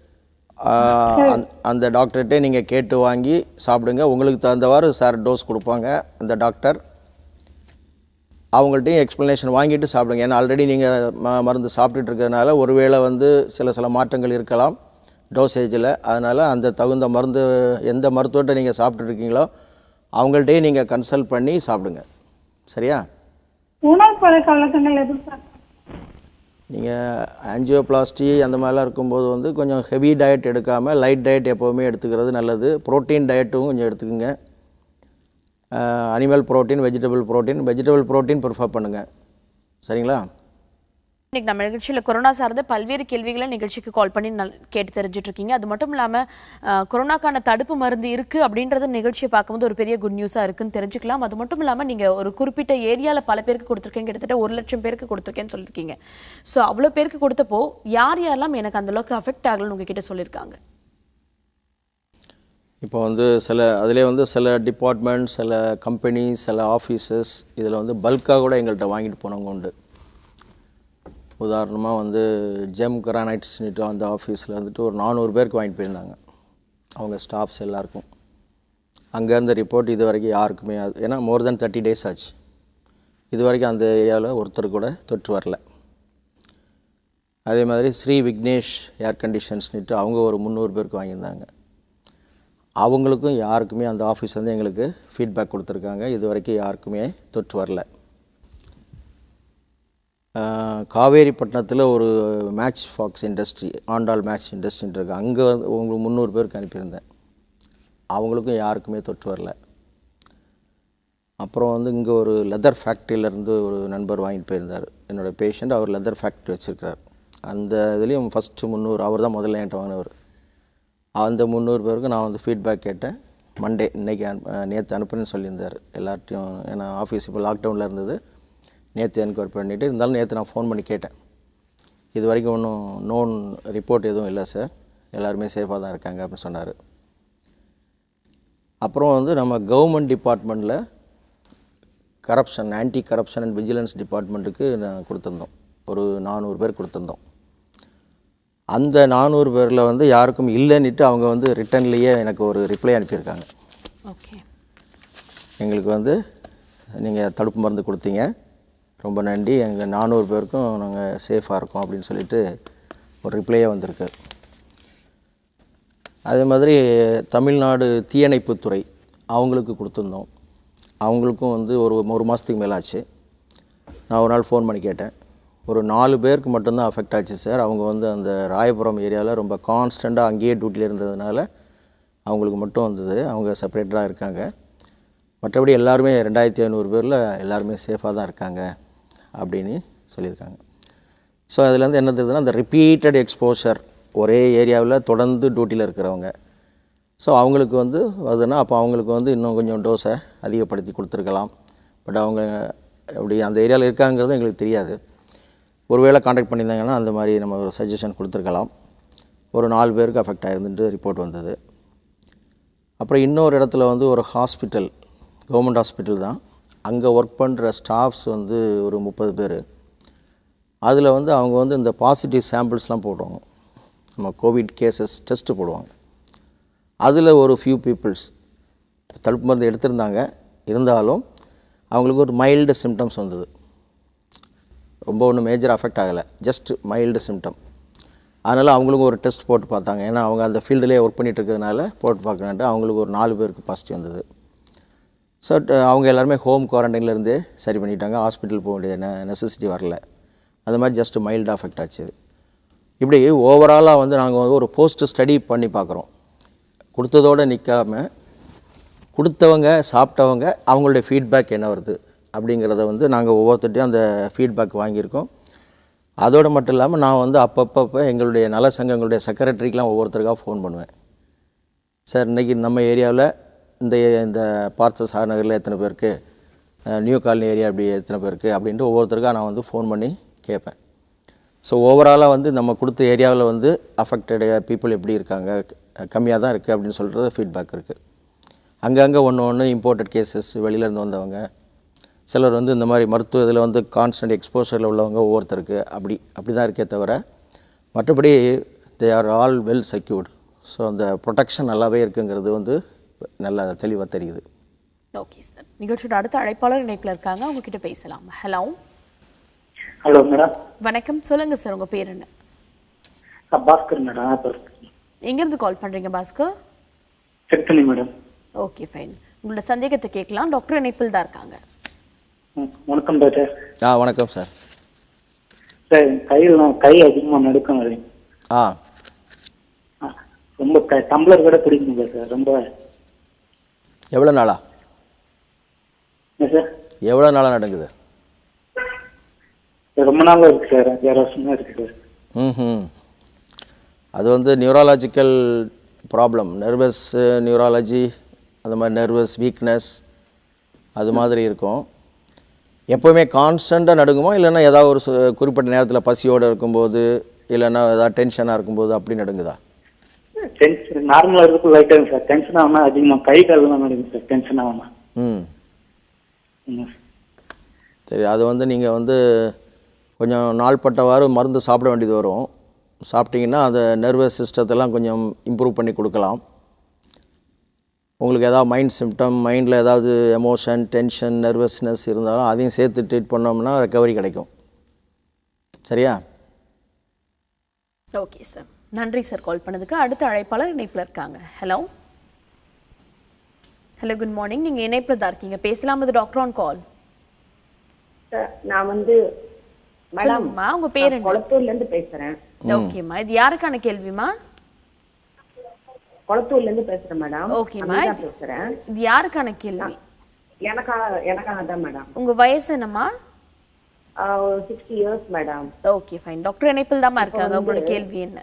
அந்த டாக்டர்கிட்டே நீங்கள் கேட்டு வாங்கி சாப்பிடுங்க. உங்களுக்கு தகுந்தவாறு சார் டோஸ் கொடுப்பாங்க அந்த டாக்டர். அவங்கள்ட்டையும் எக்ஸ்ப்ளனேஷன் வாங்கிட்டு சாப்பிடுங்க. ஏன்னா ஆல்ரெடி நீங்கள் ம மருந்து சாப்பிட்டுட்டு இருக்கிறதுனால ஒருவேளை வந்து சில சில மாற்றங்கள் இருக்கலாம் டோசேஜில். அதனால் அந்த தகுந்த மருந்து எந்த மருத்துவத்தை நீங்கள் சாப்பிட்டுருக்கீங்களோ அவங்கள்ட்டையே நீங்கள் கன்சல்ட் பண்ணி சாப்பிடுங்க. சரியா? உணவு பழக்க வழக்கங்கள் எதுவும் நீங்கள் ஆஞ்சியோபிளாஸ்டி அந்த மாதிரிலாம் இருக்கும்போது வந்து கொஞ்சம் ஹெவி டயட் எடுக்காமல் லைட் டயட் எப்போவுமே எடுத்துக்கிறது நல்லது. ப்ரோட்டீன் டயட்டும் கொஞ்சம் எடுத்துக்கோங்க. Animal protein, vegetable protein vegetable protein prefer பண்ணுங்கள். சரிங்களா? இன்னைக்கு நம்ம நிகழ்ச்சியில் கொரோனா சார்ந்த பல்வேறு கேள்விகளை நிகழ்ச்சிக்கு கால் பண்ணி நல் கேட்டு தெரிஞ்சுட்டு இருக்கீங்க. அது மட்டும் இல்லாமல் கொரோனாக்கான தடுப்பு மருந்து இருக்குது அப்படின்றத நிகழ்ச்சியை பார்க்கும்போது ஒரு பெரிய குட் நியூஸாக இருக்குன்னு தெரிஞ்சுக்கலாம். அது மட்டும் இல்லாமல் நீங்கள் ஒரு குறிப்பிட்ட ஏரியாவில் பல பேருக்கு கொடுத்துருக்கீங்க, கிட்டத்தட்ட ஒரு லட்சம் பேருக்கு கொடுத்துருக்கேன்னு சொல்லியிருக்கீங்க. ஸோ அவ்வளோ பேருக்கு கொடுத்தப்போ யார் யாரெல்லாம் எனக்கு அந்தளவுக்கு அஃபெக்ட் ஆகலன்னு உங்ககிட்ட சொல்லியிருக்காங்க? இப்போ வந்து சில அதிலே வந்து சில டிபார்ட்மெண்ட், சில கம்பெனி, சில ஆஃபீஸஸ் இதில் வந்து பல்காக கூட எங்கள்கிட்ட வாங்கிட்டு போனவங்க உண்டு. உதாரணமாக வந்து ஜெம் கிரானைட்ஸ்னுட்டு அந்த ஆஃபீஸில் வந்துட்டு ஒரு நானூறு பேருக்கு வாங்கிட்டு போயிருந்தாங்க, அவங்க ஸ்டாஃப்ஸ் எல்லாருக்கும். அங்கேருந்த ரிப்போர்ட் இது வரைக்கும் யாருக்குமே, அது ஏன்னா மோர் தென் தேர்ட்டி டேஸ் ஆச்சு, இது வரைக்கும் அந்த ஏரியாவில் ஒருத்தர் கூட தொற்று வரல. அதே மாதிரி ஸ்ரீ விக்னேஷ் ஏர் கண்டிஷன்ஸ்னுட்டு அவங்க ஒரு முந்நூறு பேருக்கு வாங்கியிருந்தாங்க, அவங்களுக்கும் யாருக்குமே அந்த ஆஃபீஸ் வந்து எங்களுக்கு ஃபீட்பேக் கொடுத்துருக்காங்க, இது வரைக்கும் யாருக்குமே தொற்று வரல. காவேரிப்பட்டினத்தில் ஒரு மேட்ச் ஃபாக்ஸ் இண்டஸ்ட்ரி, ஆண்டாள் மேட்ச் இண்டஸ்ட்ரின்னு இருக்குது, அங்கே வந்து உங்களுக்கு முந்நூறு பேருக்கு அனுப்பியிருந்தேன், அவங்களுக்கும் யாருக்குமே தொற்று வரல. அப்புறம் வந்து இங்கே ஒரு லெதர் ஃபேக்ட்ரியிலேருந்து ஒரு நண்பர் வாங்கிட்டு போயிருந்தார், என்னோடய பேஷண்ட், அவர் லெதர் ஃபேக்ட்ரி வச்சுருக்கார். அந்த இதுலேயும் ஃபஸ்ட்டு முந்நூறு அவர் தான் முதல்ல என்கிட்ட வாங்கினவர். அந்த முந்நூறு பேருக்கு நான் வந்து ஃபீட்பேக் கேட்டேன். மண்டே இன்றைக்கி அனு நேற்று அனுப்புன்னு சொல்லியிருந்தார் எல்லார்ட்டையும், ஏன்னா ஆஃபீஸ் இப்போ லாக்டவுனில் இருந்தது, நேற்று என்கொயரி பண்ணிவிட்டு, இருந்தாலும் நேற்று நான் ஃபோன் பண்ணி கேட்டேன். இது வரைக்கும் ஒன்றும் நோன் ரிப்போர்ட் எதுவும் இல்லை சார், எல்லாருமே சேஃபாக தான் இருக்காங்க அப்படின்னு சொன்னார். அப்புறம் வந்து நம்ம கவர்மெண்ட் டிபார்ட்மெண்ட்டில் corruption, anti corruption and vigilance டிபார்ட்மெண்ட்டுக்கு நான் கொடுத்துருந்தோம், ஒரு நானூறு பேர் கொடுத்துருந்தோம். அந்த நானூறு பேரில் வந்து யாருக்கும் இல்லைன்னுட்டு அவங்க வந்து ரிட்டன்லேயே எனக்கு ஒரு ரிப்ளை அனுப்பியிருக்காங்க. ஓகே, எங்களுக்கு வந்து நீங்கள் தடுப்பு மருந்து கொடுத்தீங்க, ரொம்ப நன்றி, எங்கள் நானூறு பேருக்கும் நாங்கள் சேஃபாக இருக்கோம் அப்படின்னு சொல்லிட்டு ஒரு ரிப்ளையே வந்திருக்கு. அதே மாதிரி தமிழ்நாடு தீயணைப்புத்துறை அவங்களுக்கு கொடுத்துருந்தோம், அவங்களுக்கும் வந்து ஒரு ஒரு மாதத்துக்கு மேலே ஆச்சு. நான் ஒரு நாள் ஃபோன் பண்ணி கேட்டேன், ஒரு நாலு பேருக்கு மட்டும்தான் அஃபெக்ட் ஆச்சு சார், அவங்க வந்து அந்த ராயபுரம் ஏரியாவில் ரொம்ப கான்ஸ்டண்ட்டாக அங்கேயே டியூட்டியில் இருந்ததுனால அவங்களுக்கு மட்டும் வந்தது, அவங்க செப்பரேட்டடாக இருக்காங்க, மற்றபடி எல்லாருமே ரெண்டாயிரத்தி ஐநூறு பேரில் எல்லாருமே சேஃபாக தான் இருக்காங்க அப்படின்னு சொல்லியிருக்காங்க. ஸோ அதுலேருந்து என்ன தெரியுதுன்னா, அந்த ரிப்பீட்டட் எக்ஸ்போஷர், ஒரே ஏரியாவில் தொடர்ந்து டியூட்டியில் இருக்கிறவங்க, ஸோ அவங்களுக்கு வந்து அதுனா அப்போ அவங்களுக்கு வந்து இன்னும் கொஞ்சம் டோஸை அதிகப்படுத்தி கொடுத்துருக்கலாம். பட் அவங்க அப்படி அந்த ஏரியாவில் இருக்காங்கிறது எங்களுக்கு தெரியாது. ஒருவேளை காண்டாக்ட் பண்ணியிருந்தாங்கன்னா அந்த மாதிரி நம்ம ஒரு சஜஷன் கொடுத்துருக்கலாம். ஒரு நாலு பேருக்கு அஃபெக்ட் ஆகிருந்துட்டு ரிப்போர்ட் வந்தது. அப்புறம் இன்னொரு இடத்துல வந்து ஒரு ஹாஸ்பிட்டல், கவர்மெண்ட் ஹாஸ்பிட்டல் தான், அங்கே ஒர்க் பண்ணுற ஸ்டாஃப்ஸ் வந்து ஒரு முப்பது பேர். அதில் வந்து அவங்க வந்து இந்த பாசிட்டிவ் சாம்பிள்ஸ்லாம் போடுவாங்க, நம்ம கோவிட் கேசஸ் டெஸ்ட்டு போடுவாங்க. அதில் ஒரு ஃபியூ பீப்புள்ஸ் தடுப்பு மருந்து எடுத்திருந்தாங்க, இருந்தாலும் அவங்களுக்கு ஒரு மைல்டு சிம்டம்ஸ் வந்தது, ரொம்ப ஒன்றும் மேஜர் அஃபெக்ட் ஆகலை, ஜஸ்ட் மைல்டு சிம்டம். அதனால் அவங்களுக்கும் ஒரு டெஸ்ட் போட்டு பார்த்தாங்க, ஏன்னா அவங்க அந்த ஃபீல்டிலே ஒர்க் பண்ணிகிட்டு இருக்கிறதுனால போட்டு பார்க்கணுன்ட்டு அவங்களுக்கு ஒரு நாலு பேருக்கு பாசிட்டிவ் வந்தது. ஸோ அவங்க எல்லாருமே ஹோம் குவாரண்டைன்லேருந்தே சரி பண்ணிட்டாங்க, ஹாஸ்பிட்டல் போக வேண்டிய நெ நெசசிட்டி வரல. அது மாதிரி ஜஸ்ட் மைல்டு அஃபெக்ட் ஆச்சு. இப்படி ஓவராலாக வந்து நாங்கள் வந்து ஒரு போஸ்ட் ஸ்டடி பண்ணி பார்க்குறோம், கொடுத்ததோடு நிற்காமல் கொடுத்தவங்க சாப்பிட்டவங்க அவங்களுடைய ஃபீட்பேக் என்ன வருது அப்படிங்கிறத வந்து நாங்கள் ஒவ்வொருத்தட்டையும் அந்த ஃபீட்பேக் வாங்கியிருக்கோம். அதோடு மட்டும் இல்லாமல் நான் வந்து அப்பப்போ எங்களுடைய நல சங்கங்களுடைய செக்ரட்டரிக்கெலாம் ஒவ்வொருத்தருக்காக ஃபோன் பண்ணுவேன். சார் இன்றைக்கி நம்ம ஏரியாவில் இந்த இந்த பார்த்த சார் நகரில் எத்தனை பேருக்கு, நியூ காலனி ஏரியா அப்படி எத்தனை பேருக்கு அப்படின்ட்டு ஒவ்வொருத்தருக்காக நான் வந்து ஃபோன் பண்ணி கேட்பேன். ஸோ ஓவராலாக வந்து நம்ம கொடுத்த ஏரியாவில் வந்து அஃபெக்டட் பீப்புள் எப்படி இருக்காங்க, கம்மியாக தான் இருக்குது அப்படின்னு சொல்கிறது ஃபீட்பேக் இருக்குது. அங்கங்கே ஒன்று ஒன்று இம்போர்ட்டட் கேசஸ், வெளியிலேருந்து வந்தவங்க, சிலர் வந்து இந்த மாதிரி மருத்துவ இதில் வந்து கான்ஸ்டன்ட் எக்ஸ்போஷரில் உள்ளவங்க ஒவ்வொருத்தருக்கு அப்படி அப்படி தான் இருக்கே தவிர மற்றபடி they are all well secured. So அந்த ப்ரொடெக்ஷன் நல்லாவே இருக்குங்கிறது வந்து நல்லா தெளிவாக தெரியுது. ஓகே சார், நிகழ்ச்சியோட அடுத்த அழைப்பாளர் இணைப்பில் இருக்காங்க, உங்ககிட்ட பேசலாம். ஹலோ. Hello madam. வணக்கம், சொல்லுங்க சார், உங்க பேர் என்ன? பாஸ்கர் மேடம். எங்கேருந்து கால் பண்ணுறீங்க பாஸ்கர்? செக்டனி மேடம். ஓகே ஃபைன், உங்களோட சந்தேகத்தை கேட்கலாம், டாக்டர் இணைப்பில் தான் இருக்காங்க. வணக்கம் டாக்டர். ஆ வணக்கம் சார். சார் கையில் கை அதிகமாக நடுக்கம் வருது. ஆ ரொம்ப க டம்ளர் கூட பிடிக்குங்க சார். ரொம்ப எவ்வளோ நாளா சார்? எவ்வளோ நாளாக நடக்குது? ரொம்ப நாளாக இருக்குது சார், அஞ்சாறு வருஷமா இருக்குது சார். ம் அது வந்து நியூராலஜிக்கல் ப்ராப்ளம், நர்வஸ் நியூராலஜி, அந்த மாதிரி நர்வஸ் வீக்னஸ் அது மாதிரி இருக்கும். எப்போவுமே கான்ஸ்டண்ட்டாக நடுங்குமா, இல்லைன்னா ஏதாவது ஒரு குறிப்பிட்ட நேரத்தில் பசியோடு இருக்கும்போது, இல்லைன்னா ஏதாவது டென்ஷனாக இருக்கும்போது அப்படி நடுங்குதா? டென்ஷன் நார்மலா இருக்கு லைட்டாக சார். டென்ஷன் ஆகுனா அதிகமாக கை காலெல்லாம் நடக்குது சார் டென்ஷன் ஆகுனா. ம் சரி, அது வந்து நீங்கள் வந்து கொஞ்சம் நாள்பட்டவாறு மருந்து சாப்பிட வேண்டியது வரும். சாப்பிட்டிங்கன்னா அந்த நர்வஸ் சிஸ்டத்தெல்லாம் கொஞ்சம் இம்ப்ரூவ் பண்ணி கொடுக்கலாம். உங்களுக்கு ஏதாவது மைண்ட் சிம்டம், மைண்டில் ஏதாவது எமோஷன், டென்ஷன், நர்வஸ்னஸ் இருந்தாலும் அதையும் சேர்த்து ட்ரீட் பண்ணோம்னா ரெக்கவரி கிடைக்கும். சரியா? ஓகே சார், நன்றி சார் கால் பண்ணதுக்கு. அடுத்த அழைப்பாளர் இணைப்பில் இருக்காங்க. Hello hello good morning. நீங்கள் இணைப்பில் தான் இருக்கீங்க, பேசலாம். அது டாக்டர் ஆன் கால். நான் வந்து மேடம்மா உங்க பேர் என்ன? கொளத்தூர்ல இருந்து பேசுறேன். ஓகேம்மா, இது யாருக்கான கேள்விமா? கொளத்தூர்ல இருந்து பேசுறேன் மேடம். ஓகேம்மா, பேசுறேன். இது யாருக்கான கேள்வி? எனக்காக எனக்காக தான் மேடம். உங்க வயசு என்னம்மா? Sixty years madam. Okay fine, doctor இணைப்பில் தான் இருக்காங்க. உங்களோட கேள்வி என்ன?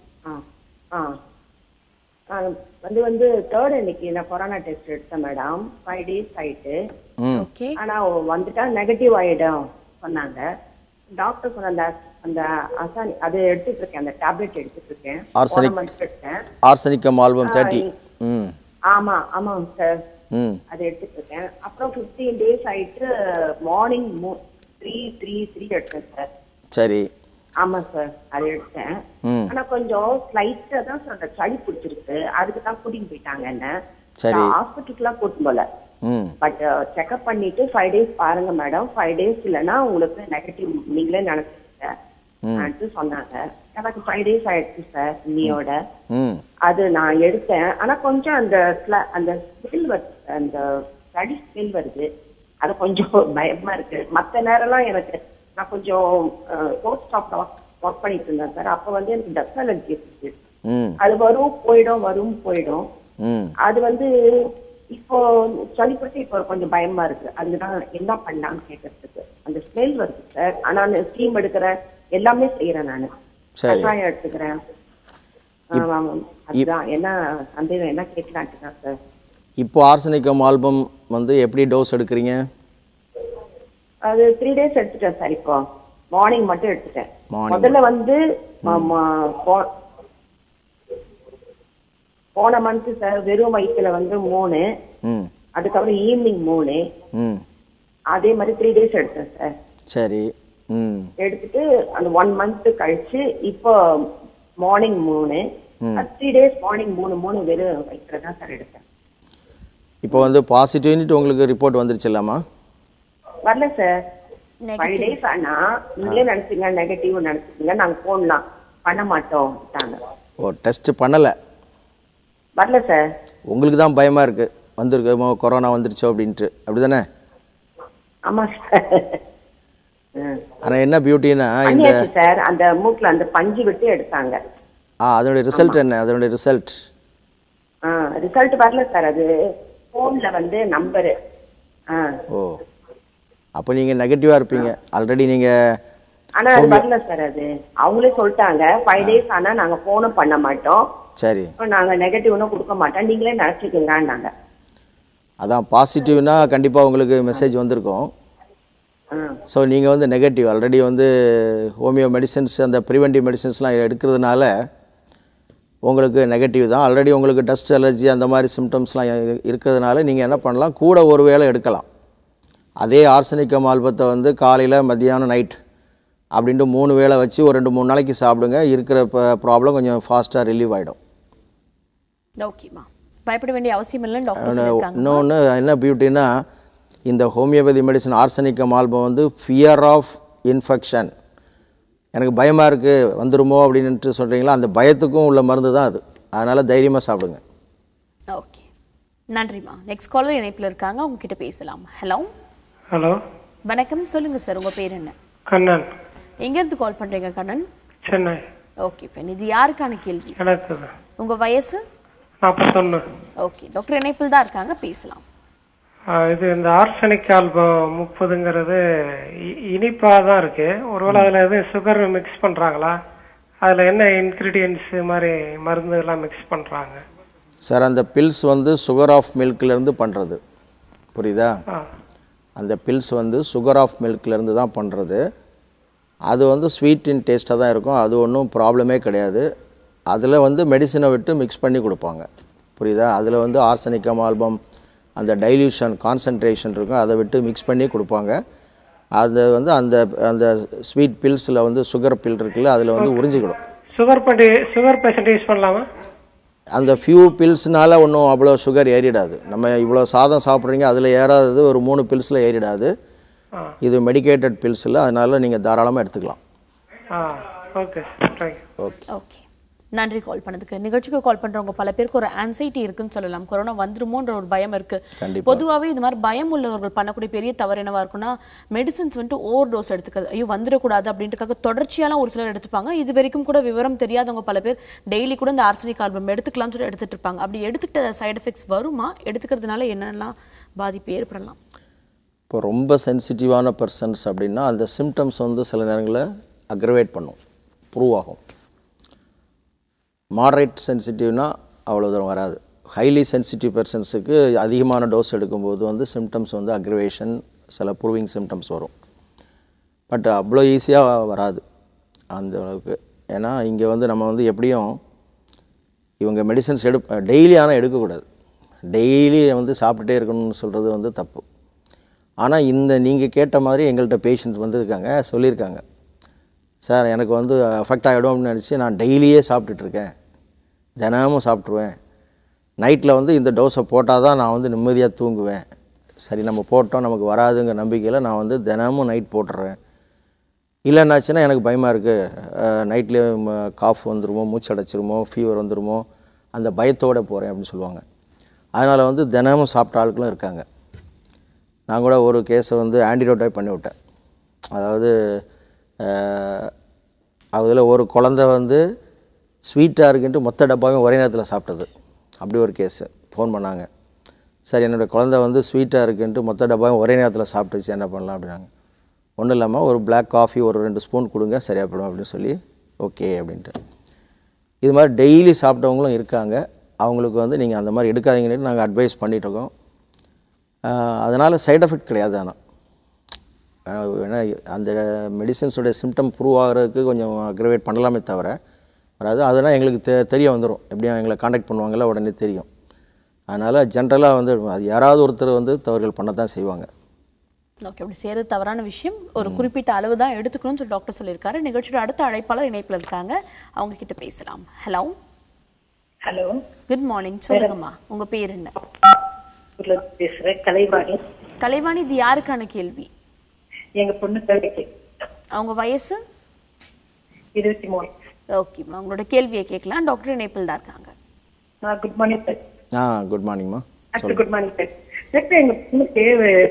வந்து வந்து தேர்ட் இன்னைக்கு நான் கொரோனா டெஸ்ட் எடுத்தேன் மேடம். ஃபைவ் டேஸ் ஆயிட்டு. ஓகே, ஆனா வந்துட்டா நெகட்டிவ் ஆயிடும் சொன்னாங்க டாக்டர். சொன்ன அந்த அந்த அசானி அது எடுத்துட்டு இருக்கேன், அந்த டேப்லெட் எடுத்துட்டு இருக்கேன். ஆர்சனிக்கம் ஆல்பம் முப்பது. ம் ஆமா ஆமாங்க சார், ம் அது எடுத்துட்டு இருக்கேன். அப்புறம் ஃபிஃப்டீன் டேஸ் ஆயிட்டு மார்னிங் த்ரீ த்ரீ த்ரீ எடுத்தேன் சார். சரி. ஆமா சார், அது எடுத்தேன். ஆனா கொஞ்சம் ஸ்லைட்டா தான் சொல்ற சளி பிடிச்சிருக்கு. அதுக்கு தான் கூட்டிட்டு போயிட்டாங்க என்ன. ஹாஸ்பிட்டலுக்குலாம் கூட்டிட்டு போல. பட் செக்அப் பண்ணிட்டு ஃபைவ் டேஸ் பாருங்க மேடம், ஃபைவ் டேஸ் இல்லைன்னா உங்களுக்கு நெகட்டிவ் நீங்களே நினைச்சிருக்க சொன்னாங்க. எனக்கு ஃபைவ் டேஸ் ஆயிடுச்சு சார் இன்னியோட. அது நான் எடுத்தேன். ஆனா கொஞ்சம் அந்த அந்த ஸ்மெல் வருது, அந்த சளி ஸ்மெல் வருது. அது கொஞ்சம் பயமா இருக்கு. மற்ற நேரம்லாம் எனக்கு நான் கொஞ்சம் போஸ்ட் ஸ்டாப்ல ஒர்க் பண்ணிட்டு இருந்தேன் சார். அப்ப வந்து எனக்கு டஸ்ட் அலர்ஜி இருந்துச்சு. அது வரும் போயிடும் வரும் போயிடும். அது வந்து இப்போ சளிப்பட்டு இப்போ கொஞ்சம் பயமா இருக்கு. அதுதான் என்ன பண்ணலாம்னு கேட்கறதுக்கு. அந்த ஸ்மெல் வருது சார். ஆனா ஸ்டீம் எடுக்கிறேன், எல்லாமே செய்யறேன் நானு. கஷாயம் எடுத்துக்கிறேன். அதுதான் என்ன சந்தேகம், என்ன கேட்கலான்ட்டு தான் சார். இப்போ ஆர்சனிக்கம் ஆல்பம் வந்து எப்படி டோஸ் எடுக்கிறீங்க? அது த்ரீ டேஸ் எடுத்துட்டேன் சார். இப்போ மார்னிங் மட்டும் எடுத்துட்டேன். முதல்ல வந்து போன மந்த் சார் வெறும் வயிற்றுல வந்து மூணு, அதுக்கப்புறம் ஈவினிங் மூணு, அதே மாதிரி த்ரீ டேஸ் எடுத்தேன் சார். சரி. எடுத்துட்டு அந்த ஒன் மந்த் கழிச்சு இப்போ மார்னிங் மூணு, த்ரீ டேஸ் மார்னிங் மூணு மூணு வெறும் வயிற்றுல தான் சார் எடுத்தேன். இப்போ வந்து பாசிட்டிவ்னு உங்களுக்கு ரிப்போர்ட் வந்துருச்சு இல்லாமா? வரல சார். ஃபைவ் டேஸ் ஆனா நீங்களே நினைச்சீங்க நெகட்டிவ் நினைச்சீங்க, நாங்க போன்லாம் பண்ண மாட்டோம். ஓ, டெஸ்ட் பண்ணல? வரல சார். உங்களுக்கு தான் பயமா இருக்கு, வந்திருக்கோமோ கொரோனா வந்துருச்சோ அப்படின்ட்டு, அப்படிதானே? ஆமா சார். ஆனா என்ன பியூட்டினா இந்த சார் அந்த மூக்குல அந்த பஞ்சு விட்டு எடுத்தாங்க. ஆ, அதோட ரிசல்ட் என்ன? அதோட ரிசல்ட் ஆ ரிசல்ட் வரல சார். அது போன்ல வந்து நம்பர். ஓ, அப்போ நீங்க நெகட்டிவா இருப்பீங்க ஆல்ரெடி நீங்க. ஆனா அது வரல சார். அது அவங்களே சொல்லிட்டாங்க ஃபைவ் டேஸ் ஆனா நாங்க போனும் பண்ண மாட்டோம். சரி, நாங்க நெகட்டிவ்னு கொடுக்க மாட்டோம், நீங்களே நினைச்சுக்கீங்கன்னாங்க. அதான் பாசிட்டிவ்னா கண்டிப்பா உங்களுக்கு மெசேஜ் வந்திருக்கும். ஸோ நீங்கள் வந்து நெகட்டிவ் ஆல்ரெடி வந்து ஹோமியோ மெடிசன்ஸ் அந்த ப்ரிவென்டிவ் மெடிசன்ஸ்லாம் எடுக்கிறதுனால உங்களுக்கு நெகட்டிவ் தான். ஆல்ரெடி உங்களுக்கு டஸ்ட் அலர்ஜி அந்த மாதிரி சிம்டம்ஸ்லாம் இருக்கிறதுனால நீங்கள் என்ன பண்ணலாம், கூட ஒரு வேளை எடுக்கலாம். அதே ஆர்சனிக்கம் ஆல்பத்தை வந்து காலையில் மத்தியானம் நைட் அப்படின்ட்டு மூணு வேளை வச்சு ஒரு ரெண்டு மூணு நாளைக்கு சாப்பிடுங்க. இருக்கிற ப்ராப்ளம் கொஞ்சம் ஃபாஸ்ட்டாக ரிலீவ் ஆகிடும். ஓகேம்மா, பயப்பட வேண்டிய அவசியம் இல்லை டாக்டர். இன்னொன்று என்ன பியூட்டின்னா, இந்த ஹோமியோபதி மெடிசன் ஆர்சனிக்கம் ஆல்பம் வந்து ஃபியர் ஆஃப் இன்ஃபெக்ஷன், எனக்கு பயமாக இருக்குது வந்துடுமோ அப்படின்ட்டு சொல்கிறீங்களா, அந்த பயத்துக்கும் உள்ள மருந்து தான் அது. அதனால் தைரியமாக சாப்பிடுங்க. ஓகே, நன்றிம்மா. நெக்ஸ்ட் காலர் இணைப்பில் இருக்காங்க, உங்ககிட்ட பேசலாம். ஹலோ ஹலோ வணக்கம், சொல்லுங்க சார், உங்க பேர் என்ன? கண்ணன். எங்கேருந்து கால் பண்றீங்க கண்ணன்? சென்னை. ஓகே ஃபைன், இது யாருக்கான கேள்வி? எனக்கு. உங்க வயசு? நாற்பத்தொன்று. ஓகே, டாக்டர் இணைப்பில் தான் இருக்காங்க, பேசலாம். இது இந்த ஆர்சனிக் ஆல்பம் முப்பதுங்கிறது இனிப்பாக தான் இருக்கு. ஒருவேளை அதில் எதுவும் சுகர் மிக்ஸ் பண்ணுறாங்களா? அதில் என்ன இன்க்ரீடியன்ஸ் மாதிரி மருந்து எல்லாம் மிக்ஸ் பண்ணுறாங்க? சார், அந்த பில்ஸ் வந்து சுகர் ஆஃப் மில்க்லேருந்து பண்ணுறது, புரியுதா? அந்த பில்ஸ் வந்து சுகர் ஆஃப் மில்க்லேருந்து தான் பண்ணுறது. அது வந்து ஸ்வீட் இன் டேஸ்ட்டாக தான் இருக்கும், அது ஒன்றும் ப்ராப்ளமே கிடையாது. அதில் வந்து மெடிசினை விட்டு மிக்ஸ் பண்ணி கொடுப்பாங்க, புரியுதா? அதில் வந்து ஆர்சனிக்கம் ஆல்பம் அந்த டைல்யூஷன் கான்சன்ட்ரேஷன் இருக்கும், அதை விட்டு மிக்ஸ் பண்ணி கொடுப்பாங்க. அது வந்து அந்த அந்த ஸ்வீட் பில்ஸில் வந்து சுகர் பில் இருக்குல்ல, அதில் வந்து உறிஞ்சிக்கிடும். சுகர் பண்ணி சுகர் பேஷண்ட் யூஸ் பண்ணலாமா? அந்த ஃபியூ பில்ஸ்னால ஒன்றும் அவ்வளோ சுகர் ஏறிடாது. நம்ம இவ்வளோ சாதம் சாப்பிட்றீங்க, அதில் ஏறாதது ஒரு மூணு பில்ஸில் ஏறிடாது. இது மெடிக்கேட்டட் பில்ஸ் இல்லை, அதனால நீங்கள் தாராளமாக எடுத்துக்கலாம். ஓகே ஓகே ஓகே நன்றி கால் பண்ணதுக்கு. நிகழ்ச்சிக்கு கால் பண்றவங்க பல பேருக்கு ஒரு ஆன்சைட்டி இருக்குன்னு சொல்லலாம். கொரோனா வந்துருமோன்ற ஒரு பயம் இருக்கு. பொதுவாகவே இது மாதிரி பயம் உள்ளவர்கள் பண்ணக்கூடிய பெரிய தவறு என்னவா இருக்குன்னா, மெடிசன்ஸ் வந்துட்டு ஓவர் டோஸ் எடுத்துக்கிறது. ஐயோ வந்துடக்கூடாது அப்படின்றதுக்காக தொடர்ச்சியாலாம் ஒரு சிலர் எடுத்துப்பாங்க. இது வரைக்கும் கூட விவரம் தெரியாதவங்க பல பேர் டெய்லி கூட இந்த ஆர்சனிக் ஆல்பம் எடுத்துக்கலாம்னு சொல்லி எடுத்துட்டு இருப்பாங்க. அப்படி எடுத்துக்கிட்ட சைடு எஃபெக்ட்ஸ் வருமா? எடுத்துக்கிறதுனால என்னெல்லாம் பாதிப்பு ஏற்படலாம்? இப்போ ரொம்ப சென்சிட்டிவான பர்சன்ஸ் அப்படின்னா அந்த சிம்டம்ஸ் வந்து சில நேரங்களில் அக்ரவேட் பண்ணும், ப்ரூவ் ஆகும். மாடரேட் சென்சிட்டிவ்னா அவ்வளோ தூரம் வராது. ஹைலி சென்சிட்டிவ் பர்சன்ஸுக்கு அதிகமான டோஸ் எடுக்கும்போது வந்து சிம்டம்ஸ் வந்து அக்ரவேஷன், சில ப்ரூவிங் சிம்டம்ஸ் வரும். பட் அவ்வளோ ஈஸியாக வராது அந்த அளவுக்கு. ஏன்னா இங்கே வந்து நம்ம வந்து எப்படியும் இவங்க மெடிசன்ஸ் எடு டெய்லி ஆனால் எடுக்கக்கூடாது. டெய்லி வந்து சாப்பிட்டுட்டே இருக்கணும்னு சொல்கிறது வந்து தப்பு. ஆனால் இந்த நீங்கள் கேட்ட மாதிரி எங்கள்கிட்ட பேஷண்ட்ஸ் வந்துருக்காங்க, சொல்லியிருக்காங்க, சார் எனக்கு வந்து அஃபெக்ட் ஆகிடும் அப்படின்னு நினச்சி நான் டெய்லியே சாப்பிட்டுட்ருக்கேன், தினமும் சாப்பிட்ருவேன், நைட்டில் வந்து இந்த டோஸை போட்டால் தான் நான் வந்து நிம்மதியாக தூங்குவேன், சரி நம்ம போட்டோம் நமக்கு வராதுங்கிற நம்பிக்கையில் நான் வந்து தினமும் நைட் போட்டுறேன், இல்லைன்னாச்சுன்னா எனக்கு பயமாக இருக்குது, நைட்லேயே காஃப் வந்துடுமோ, மூச்சு அடைச்சிருமோ, ஃபீவர் வந்துடுமோ, அந்த பயத்தோடு போகிறேன் அப்படின்னு சொல்லுவாங்க. அதனால் வந்து தினமும் சாப்பிட்ட ஆட்களும் இருக்காங்க. நான் கூட ஒரு கேஸை வந்து ஆன்டிடோட்டாய் பண்ணி விட்டேன். அதாவது அதில் ஒரு குழந்தை வந்து ஸ்வீட்டாக இருக்குன்ட்டு மொத்த டப்பாவும் ஒரே நேரத்தில் சாப்பிட்டது. அப்படி ஒரு கேஸு ஃபோன் பண்ணாங்க, சார் என்னோடய குழந்தை வந்து ஸ்வீட்டாக இருக்குன்ட்டு மொத்த டப்பாவும் ஒரே நேரத்தில் சாப்பிட்டுச்சு, என்ன பண்ணலாம் அப்படின்னாங்க. ஒன்றும் இல்லாமல் ஒரு பிளாக் காஃபி ஒரு ரெண்டு ஸ்பூன் கொடுங்க சரியாக போடும் அப்படின்னு சொல்லி ஓகே அப்படின்ட்டு. இது மாதிரி டெய்லி சாப்பிட்டவங்களும் இருக்காங்க. அவங்களுக்கு வந்து நீங்கள் அந்த மாதிரி எடுக்காதீங்கன்னு நாங்கள் அட்வைஸ் பண்ணிகிட்ருக்கோம். அதனால் சைட் எஃபெக்ட் கிடையாது. ஆனால் ஏன்னா அந்த மெடிசன்ஸோடைய சிம்டம் ப்ரூவ் ஆகிறதுக்கு கொஞ்சம் அக்ரவேட் பண்ணலாமே தவிர வராது. அதனால் எங்களுக்கு தெ தெரிய வந்துடும், எப்படியும் எங்களை காண்டாக்ட் பண்ணுவாங்கள்ல, உடனே தெரியும். அதனால் ஜென்ரலாக வந்து அது யாராவது ஒருத்தர் வந்து தவறுகள் பண்ண தான் செய்வாங்க. ஓகே, அப்படி செய்கிறது தவறான விஷயம். ஒரு குறிப்பிட்ட அளவு தான் எடுத்துக்கணும்னு சொல்லி டாக்டர் சொல்லியிருக்காரு. நிகழ்ச்சியோட அடுத்த அழைப்பாளர் இணைப்பில் இருக்காங்க, அவங்க கிட்ட பேசலாம். ஹலோ ஹலோ குட் மார்னிங், சொல்லுங்கம்மா உங்கள் பேர் என்ன? பேசுகிறேன், கலைவாணி. கலைவாணி, இது யாருக்கான கேள்வி? எங்க பொண்ணு தேவைக்கு. அவங்க வயசு இருபத்தி மூணு. ஓகேம்மா, உங்களோட கேள்வியை கேட்கலாம். டாக்டர் இணைப்பில் தான் இருக்காங்க. Good morning sir. ஆ குட் மார்னிங்மா. Good morning sir. சார் எங்க பொண்ணுக்கு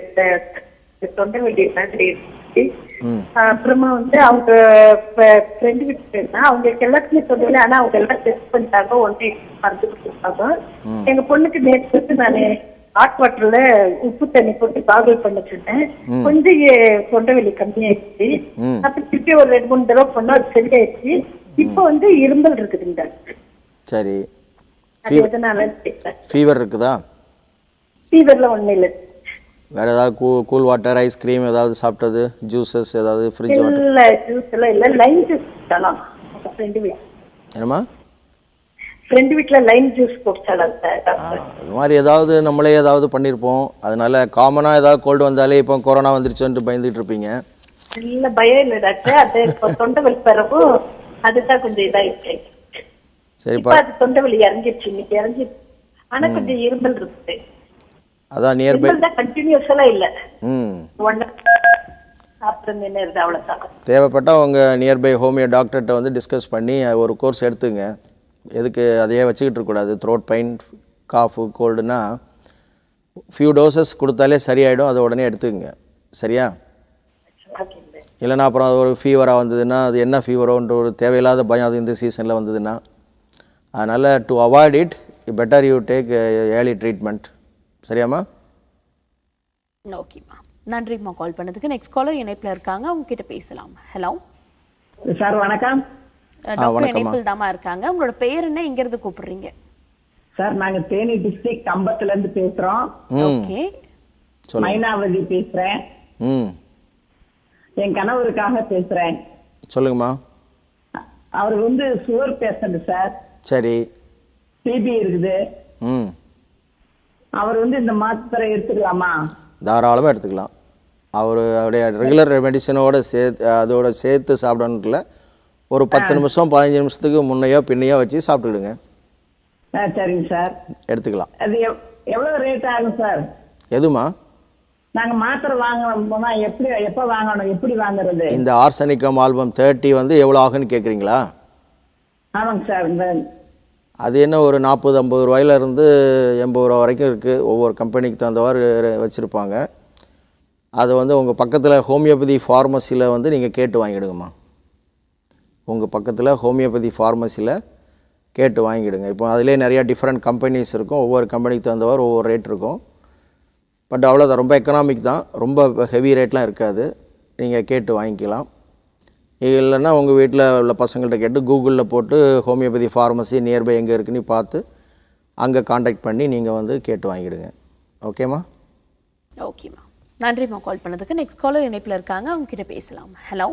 தொண்டை வலி மாதிரி அப்புறமா வந்து அவங்க ஃப்ரெண்டு வீட்டுக்கு இருந்தா அவங்களுக்கு எல்லாத்துக்குமே சொல்லல, ஆனா அவங்க எல்லாம் டெஸ்ட் பண்ணிட்டாங்க, ஒன்றே மருந்து கொடுத்துருக்காங்க. எங்க பொண்ணுக்கு நேற்று வந்து நான் ஹாட் வாட்டர்ல உப்பு தண்ணி போட்டு காகல் பண்ண சொன்னேன், கொஞ்சம் தொண்டை வலி கம்மியாயிடுச்சு. அப்புறம் திருப்பி ஒரு ரெண்டு மூணு தடவை பண்ணா அது சரியாயிடுச்சு. இப்போ வந்து இரும்பல் இருக்குதுங்க. சரி, அது எதனால ஃபீவர் இருக்குதா? ஃபீவர்ல ஒண்ணும் இல்லை. வேற ஏதாவது கூ கூல் வாட்டர், ஐஸ்கிரீம் ஏதாவது சாப்பிட்டது, ஜூஸஸ் ஏதாவது, ஃப்ரிட்ஜ் வாட்டர்? இல்ல, ஜூஸ் எல்லாம் இல்ல, லைம் ஜூஸ் குடிச்சலாம். ஃப்ரெண்ட் வீட் என்னமா ஃப்ரெண்ட் வீட்ல லைம் ஜூஸ் குடிச்சலாம் சார். இது மாதிரி ஏதாவது நம்மளே ஏதாவது பண்ணியிருப்போம். அதனால காமனாக ஏதாவது கோல்டு வந்தாலே இப்போ கொரோனா வந்துருச்சுன்ட்டு பயந்துட்டு இருப்பீங்க. இல்ல, பயம் இல்லை டாக்டர். அது இப்போ தொண்டை வலி பரவும், அதுதான் கொஞ்சம் இதாயிடுச்சு. சரிப்பா, அது தொண்டை வலி இறங்கிடுச்சு, இன்னைக்கு இறங்கிடுச்சு. ஆனா கொஞ்சம் இருமல் இருக்கு. அதான் நியர்பை கண்டினியூஸா இல்ல. ம் அப்புறம் என்ன இருக்கு, அவ்வளவுதான். தேவைப்பட்டா உங்க நியர்பை ஹோமியோ டாக்டர்கிட்ட வந்து டிஸ்கஸ் பண்ணி ஒரு கோர்ஸ் எடுத்துங்க. எதுக்கு அதையே வச்சுக்கிட்டு இருக்கக்கூடாது. த்ரோட் பெயின், காஃபு, கோல்டுனா ஃபியூ டோசஸ் கொடுத்தாலே சரியாயிடும், அதை உடனே எடுத்துக்கங்க. சரியா? இல்லைன்னா அப்புறம் ஒரு ஃபீவராக வந்ததுன்னா அது என்ன ஃபீவரோன்ற ஒரு தேவையில்லாத பயம் அது இந்த சீசனில் வந்ததுன்னா. அதனால் to avoid it better you take early treatment. சரியாம்மா? ஓகேம்மா, நன்றிம்மா கால் பண்ணதுக்கு. நெக்ஸ்ட் காலர் இணைப்பில் இருக்காங்க, அவங்க கிட்ட பேசலாம். ஹலோ சார், வணக்கம். டாக்டர் இணைப்பில் தாமா இருக்காங்க. உங்களோட பெயர் என்ன, எங்க இருந்து கூப்பிடுறீங்க? சார், நாங்க தேனி டிஸ்ட்ரிக்ட் கம்பத்துல இருந்து பேசுறோம். ஓகே, மைனாவதி பேசுறேன். ம், என் கணவருக்காக பேசுறேன். சொல்லுங்கம்மா. அவர் வந்து சுகர் பேஷண்ட் சார். சரி. டிபி இருக்குது. ம். அவர் வந்து இந்த மாத்திரை எடுத்துக்கலாமா? தாராளமாக எடுத்துக்கலாம். அவர் அவருடைய ரெகுலர் மெடிசனோட சேர்த்து அதோட சேர்த்து சாப்பிடணும்ல, ஒரு பத்து நிமிஷம் பதினஞ்சு நிமிஷத்துக்கு முன்னையோ பின்னையோ வச்சு சாப்பிட்டுடுங்க. சரிங்க சார், எடுத்துக்கலாம். அது எவ்வளோ ரேட் ஆகும் சார்? எதுமா? நாங்கள் மாத்திரை வாங்கணும்னா எப்படி எப்போ வாங்கணும், எப்படி வாங்குறது? இந்த ஆர்சனிக்கம் ஆல்பம் தேர்ட்டி வந்து எவ்வளோ ஆகுன்னு கேட்குறீங்களா? ஆமாங்க சார். இந்த அது என்ன ஒரு நாற்பது ஐம்பது ரூபாயிலேருந்து எண்பது ரூபா வரைக்கும் இருக்குது. ஒவ்வொரு கம்பெனிக்கு தகுந்தவாறு வச்சுருப்பாங்க. அது வந்து உங்கள் பக்கத்தில் ஹோமியோபதி ஃபார்மசியில் வந்து நீங்கள் கேட்டு வாங்கிடுங்கம்மா. உங்கள் பக்கத்தில் ஹோமியோபதி ஃபார்மசியில் கேட்டு வாங்கிடுங்க. இப்போ அதிலே நிறையா டிஃப்ரெண்ட் கம்பெனிஸ் இருக்கும். ஒவ்வொரு கம்பெனிக்கு தகுந்தவாறு ஒவ்வொரு ரேட் இருக்கும். பட் அவ்வளோதான், ரொம்ப எக்கனாமிக் தான், ரொம்ப ஹெவி ரேட்லாம் இருக்காது. நீங்கள் கேட்டு வாங்கிக்கலாம். இல்லைன்னா உங்கள் வீட்டில் உள்ள பசங்கள்கிட்ட கேட்டு கூகுளில் போட்டு ஹோமியோபதி ஃபார்மசி நியர்பை எங்கே இருக்குன்னு பார்த்து அங்கே காண்டாக்ட் பண்ணி நீங்கள் வந்து கேட்டு வாங்கிடுங்க. ஓகேம்மா? ஓகேம்மா, நன்றிம்மா கால் பண்ணதுக்கு. நெக்ஸ்ட் காலர் இணைப்பில் இருக்காங்க, அவங்க கிட்ட பேசலாம். ஹலோ.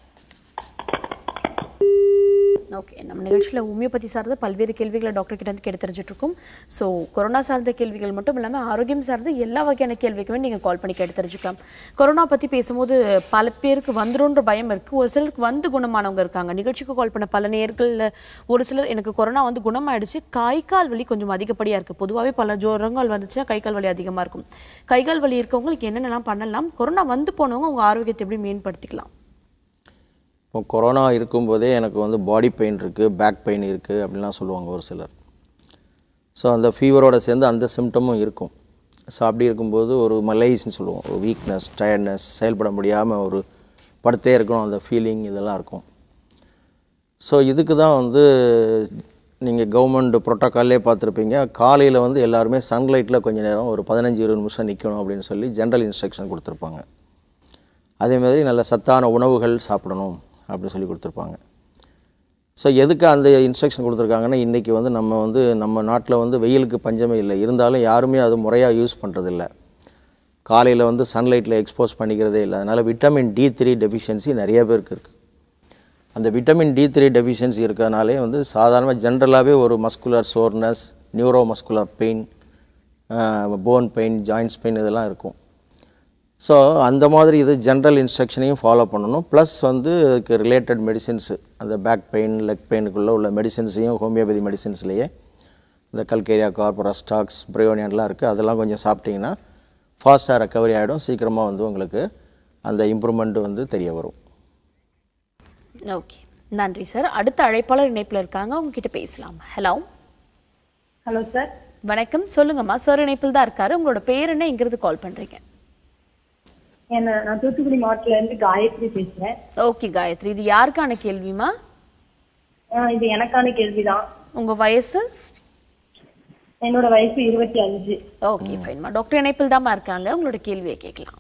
ஓகே, நம்ம நிகழ்ச்சியில் ஹோமியோபதி சார்ந்த பல்வேறு கேள்விகளை டாக்டர் கிட்ட வந்து கேட்டு தெரிஞ்சுட்டு இருக்கோம். ஸோ கொரோனா சார்ந்த கேள்விகள் மட்டும் இல்லாமல் ஆரோக்கியம் சார்ந்த எல்லா வகையான கேள்விக்குமே நீங்கள் கால் பண்ணி கேட்டு தெரிஞ்சுக்கலாம். கொரோனா பற்றி பேசும்போது பல பேருக்கு வந்துடும்ன்ற பயம் இருக்குது. ஒரு சிலருக்கு வந்து குணமானவங்க இருக்காங்க. நிகழ்ச்சிக்கு கால் பண்ண பல நேர்களில் ஒரு சிலர் எனக்கு கொரோனா வந்து குணமாயிடுச்சு, கை கால் வலி கொஞ்சம் அதிகப்படியாக இருக்குது. பொதுவாகவே பல ஜோரங்கள் வந்துச்சுன்னா கை கால் வலி அதிகமாக இருக்கும். கை கால் வலி இருக்கவங்களுக்கு என்னென்னலாம் பண்ணலாம், கொரோனா வந்து போனவங்க அவங்க ஆரோக்கியத்தை எப்படி மேம்படுத்திக்கலாம்? இப்போ கொரோனா இருக்கும்போதே எனக்கு வந்து பாடி பெயின் இருக்குது, பேக் பெயின் இருக்குது அப்படின்லாம் சொல்லுவாங்க ஒரு சிலர். ஸோ அந்த ஃபீவரோடு சேர்ந்து அந்த சிம்டமும் இருக்கும். ஸோ அப்படி இருக்கும்போது ஒரு மலைஸ்ன்னு சொல்லுவோம், ஒரு வீக்னஸ், டயர்ட்னஸ், செயல்பட முடியாமல் ஒரு படுத்தே இருக்கணும், அந்த ஃபீலிங் இதெல்லாம் இருக்கும். ஸோ இதுக்கு தான் வந்து நீங்கள் கவர்மெண்ட் ப்ரோட்டோக்கால்லே பார்த்துருப்பீங்க, காலையில் வந்து எல்லாருமே சன்லைட்டில் கொஞ்சம் நேரம் ஒரு பதினஞ்சு இருபது நிமிஷம் நிற்கணும் அப்படின்னு சொல்லி ஜென்ரல் இன்ஸ்ட்ரக்ஷன் கொடுத்துருப்பாங்க. அதேமாதிரி நல்ல சத்தான உணவுகள் சாப்பிடணும் அப்படி சொல்லி கொடுத்துருப்பாங்க. ஸோ எதுக்கு அந்த இன்ஸ்ட்ரக்ஷன் கொடுத்துருக்காங்கன்னா, இன்றைக்கி வந்து நம்ம வந்து நம்ம நாட்டில் வந்து வெயிலுக்கு பஞ்சமே இல்லை, இருந்தாலும் யாருமே அது முறையாக யூஸ் பண்ணுறதில்ல. காலையில் வந்து சன்லைட்டில் எக்ஸ்போஸ் பண்ணிக்கிறதே இல்லை. அதனால் விட்டமின் டி த்ரீ டெஃபிஷியன்சி நிறைய பேருக்கு இருக்குது. அந்த விட்டமின் டி த்ரீ டெஃபிஷியன்சி இருக்கிறனாலே வந்து சாதாரணமாக ஜென்ரலாகவே ஒரு muscular soreness, neuro muscular pain, bone pain, joints pain இதெல்லாம் இருக்கும். ஸோ அந்த மாதிரி இது ஜென்ரல் இன்ஸ்ட்ரக்ஷனையும் ஃபாலோ பண்ணணும். ப்ளஸ் வந்து இதுக்கு ரிலேட்டட் மெடிசின்ஸு, அந்த பேக் பெயின், லெக் பெயினுக்குள்ளே உள்ள மெடிசின்ஸையும் ஹோமியோபதி மெடிசின்ஸ்லேயே இந்த கல்கேரியா கார்ப், ரஸ்டாக்ஸ், பிரையோனியன்லாம் இருக்குது, அதெல்லாம் கொஞ்சம் சாப்பிட்டிங்கன்னா ஃபாஸ்ட்டாக ரெக்கவரி ஆகிடும். சீக்கிரமாக வந்து உங்களுக்கு அந்த இம்ப்ரூவ்மெண்ட் வந்து தெரிய வரும். ஓகே, நன்றி சார். அடுத்த அழைப்பாளர் இணைப்பில் இருக்காங்க, உங்ககிட்ட பேசலாம். ஹலோ. Hello sir. வணக்கம், சொல்லுங்கம்மா. சார் இணைப்பில் தான் இருக்காரு. உங்களோட பேர் என்ன, எங்கிறது கால் பண்ணுறீங்க? என்ன, நான் தூத்துக்குடி மாவட்டத்துல இருந்து காயத்ரி பேசுறேன். ஓகே காயத்ரி, இது யாருக்கான கேள்விமா? இது எனக்கான கேள்விதான். உங்க வயசு? என்னோட வயசு இருபத்தி அஞ்சு. ஓகே ஃபைன்மா, டாக்டர் இணைப்பில் தான் இருக்காங்க, உங்களோட கேள்வியை கேட்கலாம்.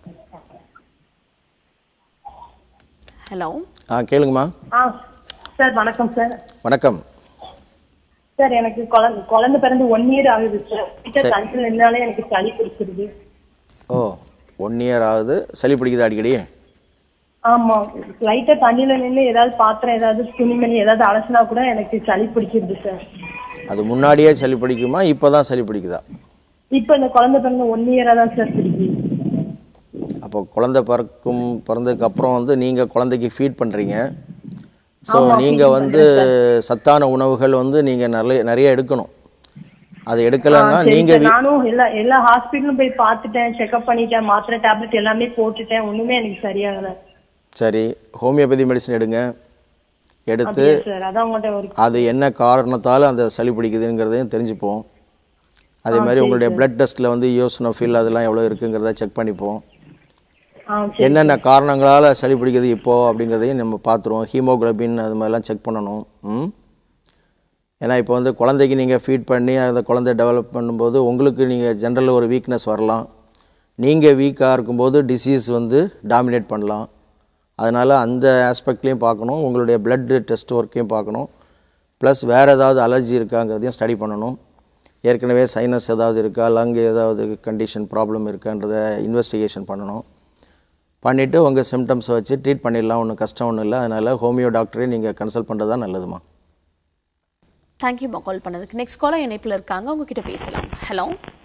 ஹலோ. ஆ கேளுங்கம்மா. ஆ சார், வணக்கம் சார். வணக்கம் சார். எனக்கு குழந்தை குழந்தை பிறந்து ஒன் இயர் ஆகுது சார். கிட்ட தண்ணியில் நின்னாலே எனக்கு சளி பிடிச்சிருது. ஓ, ஒன் இயர் ஆகுது, சளி பிடிக்குது அடிக்கடி? ஆமா, லைட்டா தண்ணியில நின்று ஏதாவது பாத்திரம், ஏதாவது துணிமணி ஏதாவது அலசினா கூட எனக்கு சளி பிடிச்சிருது சார். அது முன்னாடியே சளி பிடிக்குமா, இப்போதான் சளி பிடிக்குதா? இப்போ இந்த குழந்தை பிறந்த ஒன் இயரா தான் சார் பிடிக்குது. அப்போ குழந்தை பிறக்கும் பிறந்ததுக்கு அப்புறம் வந்து நீங்கள் குழந்தைக்கு ஃபீட் பண்ணுறீங்க. ஸோ நீங்கள் வந்து சத்தான உணவுகள் வந்து நீங்கள் நிறைய நிறைய எடுக்கணும். அது எடுக்கலன்னா நீங்க நானும் எல்லா எல்லா ஹாஸ்பிட்டலும் போய் பார்த்துட்டேன், செக்அப் பண்ணிட்டேன், மாத்திரை டேப்லெட் எல்லாமே போட்டுட்டேன், ஒண்ணுமே எனக்கு சரியாகல. சரி, ஹோமியோபதி மெடிசன் எடுங்க. எடுத்து அது என்ன காரணத்தால் அந்த சளி பிடிக்குதுங்கிறதையும் தெரிஞ்சுப்போம். அதே மாதிரி உங்களுடைய பிளட் டெஸ்ட்டில் வந்து ஈயோசினோஃபில் அதெல்லாம் எவ்வளோ இருக்குங்கிறத செக் பண்ணிப்போம். என்னென்ன காரணங்களால் சளி பிடிக்குது இப்போது அப்படிங்கிறதையும் நம்ம பார்த்துருவோம். ஹீமோகுளோபின் அது மாதிரிலாம் செக் பண்ணணும். ம் ஏன்னா இப்போ வந்து குழந்தைக்கு நீங்கள் ஃபீட் பண்ணி அந்த குழந்தை டெவலப் பண்ணும்போது உங்களுக்கு நீங்கள் ஜென்ரலில் ஒரு வீக்னஸ் வரலாம். நீங்கள் வீக்காக இருக்கும்போது டிசீஸ் வந்து டாமினேட் பண்ணலாம். அதனால் அந்த ஆஸ்பெக்ட்லேயும் பார்க்கணும், உங்களுடைய பிளட் டெஸ்ட் ஒர்க்கையும் பார்க்கணும். ப்ளஸ் வேறு ஏதாவது அலர்ஜி இருக்காங்கிறதையும் ஸ்டடி பண்ணணும். ஏற்கனவே சைனஸ் ஏதாவது இருக்கா, லங் ஏதாவது கண்டிஷன் ப்ராப்ளம் இருக்கான்றதை இன்வெஸ்டிகேஷன் பண்ணணும். பண்ணிவிட்டு உங்கள் சிம்டம்ஸை வச்சு ட்ரீட் பண்ணிடலாம், ஒன்றும் கஷ்டம் ஒன்றும் இல்லை. அதனால் ஹோமியோ டாக்டரே நீங்கள் கன்சல்ட் பண்ணுறது தான் நல்லதுமா. தேங்க்யூமா கால் பண்ணதுக்கு. நெக்ஸ்ட் காலர் இணைப்பில் இருக்காங்க, உங்ககிட்ட பேசலாம். Hello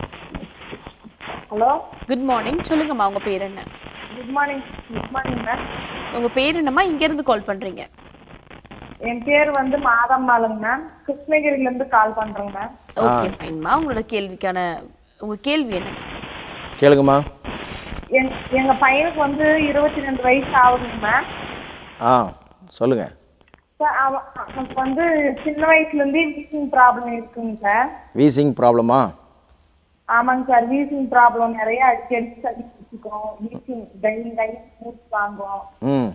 hello, good morning. சொல்லுங்கம்மா, உங்கள் பேர் என்ன? Good morning. Good morning ma'am. உங்கள் பேர் என்னம்மா? இங்கேருந்து கால் பண்ணுறீங்க? என் பேர் வந்து மாதம்மாளுங்க மேம். கிருஷ்ணகிரிலேருந்து கால் பண்ணுறேங்க மேம். ஓகே ஃபைன்மா. உங்களோட கேள்விக்கான உங்கள் கேள்வி என்ன? கேளுங்கம்மா. எங் எங்கள் பையனுக்கு வந்து இருபத்தி ரெண்டு வயசு ஆகுதுங்க மேம். ஆ சொல்லுங்கள். சார் அவன் அவனுக்கு வந்து சின்ன வயசுலேருந்தே வீசிங் ப்ராப்ளம் இருக்குங்க சார். வீசிங் ப்ராப்ளமா? ஆமாங்க சார், வீசிங் ப்ராப்ளம் நிறைய அடிக்கடி சளி பிடிச்சிக்கிறோம். வீசிங் டைலி டைலி மூச்சு வாங்குவோம். ம்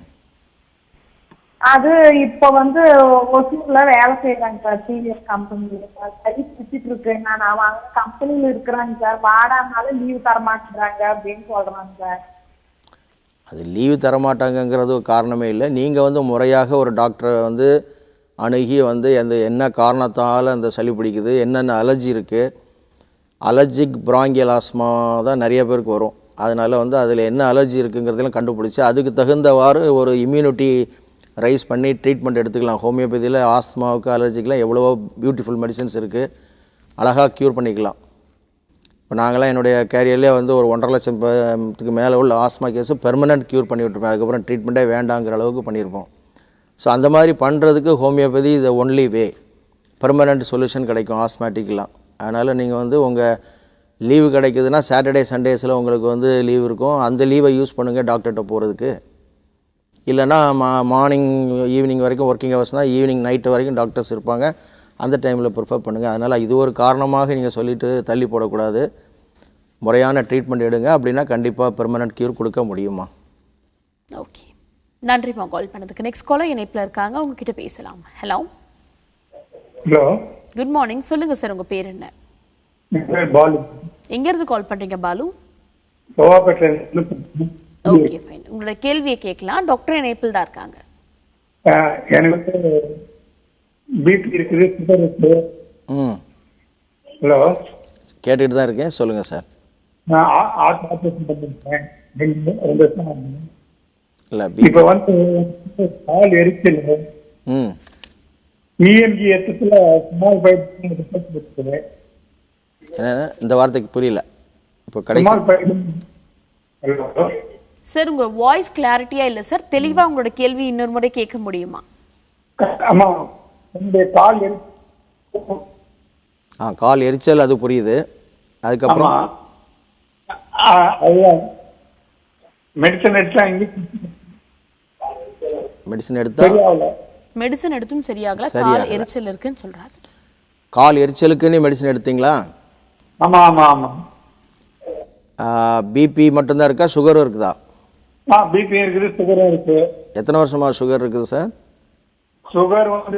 அது இப்போ வந்து ஒசூர்ல வேலை செய்யறாங்க சார், சீனியர் கம்பெனில சார். சளி பிடிச்சிட்டு இருக்கு. நான் அவன் கம்பெனில இருக்கிறாங்க சார், வாடானாலும் லீவ் தர மாட்டேங்கிறாங்க அப்படின்னு சொல்றாங்க சார். அது லீவு தரமாட்டாங்கங்கிறது ஒரு காரணமே இல்லை. நீங்கள் வந்து முறையாக ஒரு டாக்டரை வந்து அணுகி வந்து எந்த என்ன காரணத்தால் அந்த சளி பிடிக்குது, என்னென்ன அலர்ஜி இருக்குது, அலர்ஜிக் பிராங்கியல் ஆஸ்மா தான் நிறைய பேருக்கு வரும். அதனால் வந்து அதில் என்ன அலர்ஜி இருக்குங்கிறதெல்லாம் கண்டுபிடிச்சி அதுக்கு தகுந்தவாறு ஒரு இம்யூனிட்டி ரைஸ் பண்ணி ட்ரீட்மெண்ட் எடுத்துக்கலாம். ஹோமியோபதியில் ஆஸ்மாவுக்கு அலர்ஜிக்கெலாம் எவ்வளவோ பியூட்டிஃபுல் மெடிசன்ஸ் இருக்குது, அழகாக க்யூர் பண்ணிக்கலாம். இப்போ நாங்களாம் என்னுடைய கேரியர்லேயே வந்து ஒரு ஒன்றரை லட்சத்துக்கு மேலே உள்ள ஆஸ்மா கேஸு பெர்மனெண்ட் க்யூர் பண்ணி விட்டுருப்போம். அதுக்கப்புறம் ட்ரீட்மெண்ட்டே வேண்டாங்கிற அளவுக்கு பண்ணியிருப்போம். ஸோ அந்த மாதிரி பண்ணுறதுக்கு homeopathy is only way, permanent solution கிடைக்கும் ஆஸ்மேட்டிக்கெலாம். அதனால் நீங்கள் வந்து உங்கள் லீவு கிடைக்குதுன்னா சாட்டர்டே சண்டேஸில் உங்களுக்கு வந்து லீவ் இருக்கும், அந்த லீவை யூஸ் பண்ணுங்கள் டாக்டர்கிட்ட போகிறதுக்கு. இல்லைனா மா மார்னிங் ஈவினிங் வரைக்கும் ஒர்க்கிங் ஹவர்ஸ்னால் ஈவினிங் நைட்டு வரைக்கும் டாக்டர்ஸ் இருப்பாங்க, அந்த டைமில் ப்ரிஃபர் பண்ணுங்கள். அதனால் இது ஒரு காரணமாக நீங்கள் சொல்லிவிட்டு தள்ளி போடக்கூடாது. முறையான ட்ரீட்மெண்ட் எடுங்க, அப்படின்னா கண்டிப்பாக பெர்மனெண்ட் க்யூர் கொடுக்க முடியுமா. ஓகே, நன்றிம்மா கால் பண்ணதுக்கு. நெக்ஸ்ட் காலர் இணைப்பில் இருக்காங்க, உங்ககிட்ட பேசலாம். Hello hello, good morning. சொல்லுங்கள் சார், உங்கள் பேர் என்ன? பாலு. எங்கேருந்து கால் பண்ணுறீங்க பாலு? Okay fine. உங்களோட கேள்வியை கேட்கலாம், டாக்டர் இணைப்பில் தான் இருக்காங்க. எனக்கு பிபி இருக்குது, சுகர் இருக்குது. ம் ஹலோ, கேட்டுட்டு தான் இருக்கேன், சொல்லுங்கள் சார். நான் ஆர்ட் ஆப்ரேஷன் பண்ணிருக்கேன் ரெண்டு ரெண்டு வருஷம் ஆகுது. இல்லை இப்போ வந்து கால் எரிச்சல், ம் இஎம்ஜி ஏற்றத்தில் ஸ்மால் பைப் ரிசல்ட் இருக்குது. என்ன இந்த வார்த்தைக்கு புரியல இப்போ கடைசி. Small pipe. ஹலோ சார், உங்க வாய்ஸ் கிளாரிட்டியா இல்ல சார், தெளிவா உங்களோட கேள்வி இன்னொரு முறை கேட்க முடியுமா? ஆமா, இந்த கால் எரிச்சல். ஆ கால் எரிச்சல், அது புரியுது. அதுக்கப்புறம் மெடிசன் எடுத்தா மெடிசன் எடுத்தா மெடிசன் எடுத்தும் சரியாகல, கால் எரிச்சல் இருக்குன்னு சொல்றாரு. கால் எரிச்சலுக்குன்னு மெடிசன் எடுத்தீங்களா? ஆமா ஆமா ஆமா. பிபி மட்டும்தான் இருக்கா, சுகரும் இருக்குதா? ஆ பிபி இருக்குது, சுகரும் இருக்கு. எத்தனை வருஷமா சுகர் இருக்குது சார்? சுகர் வந்து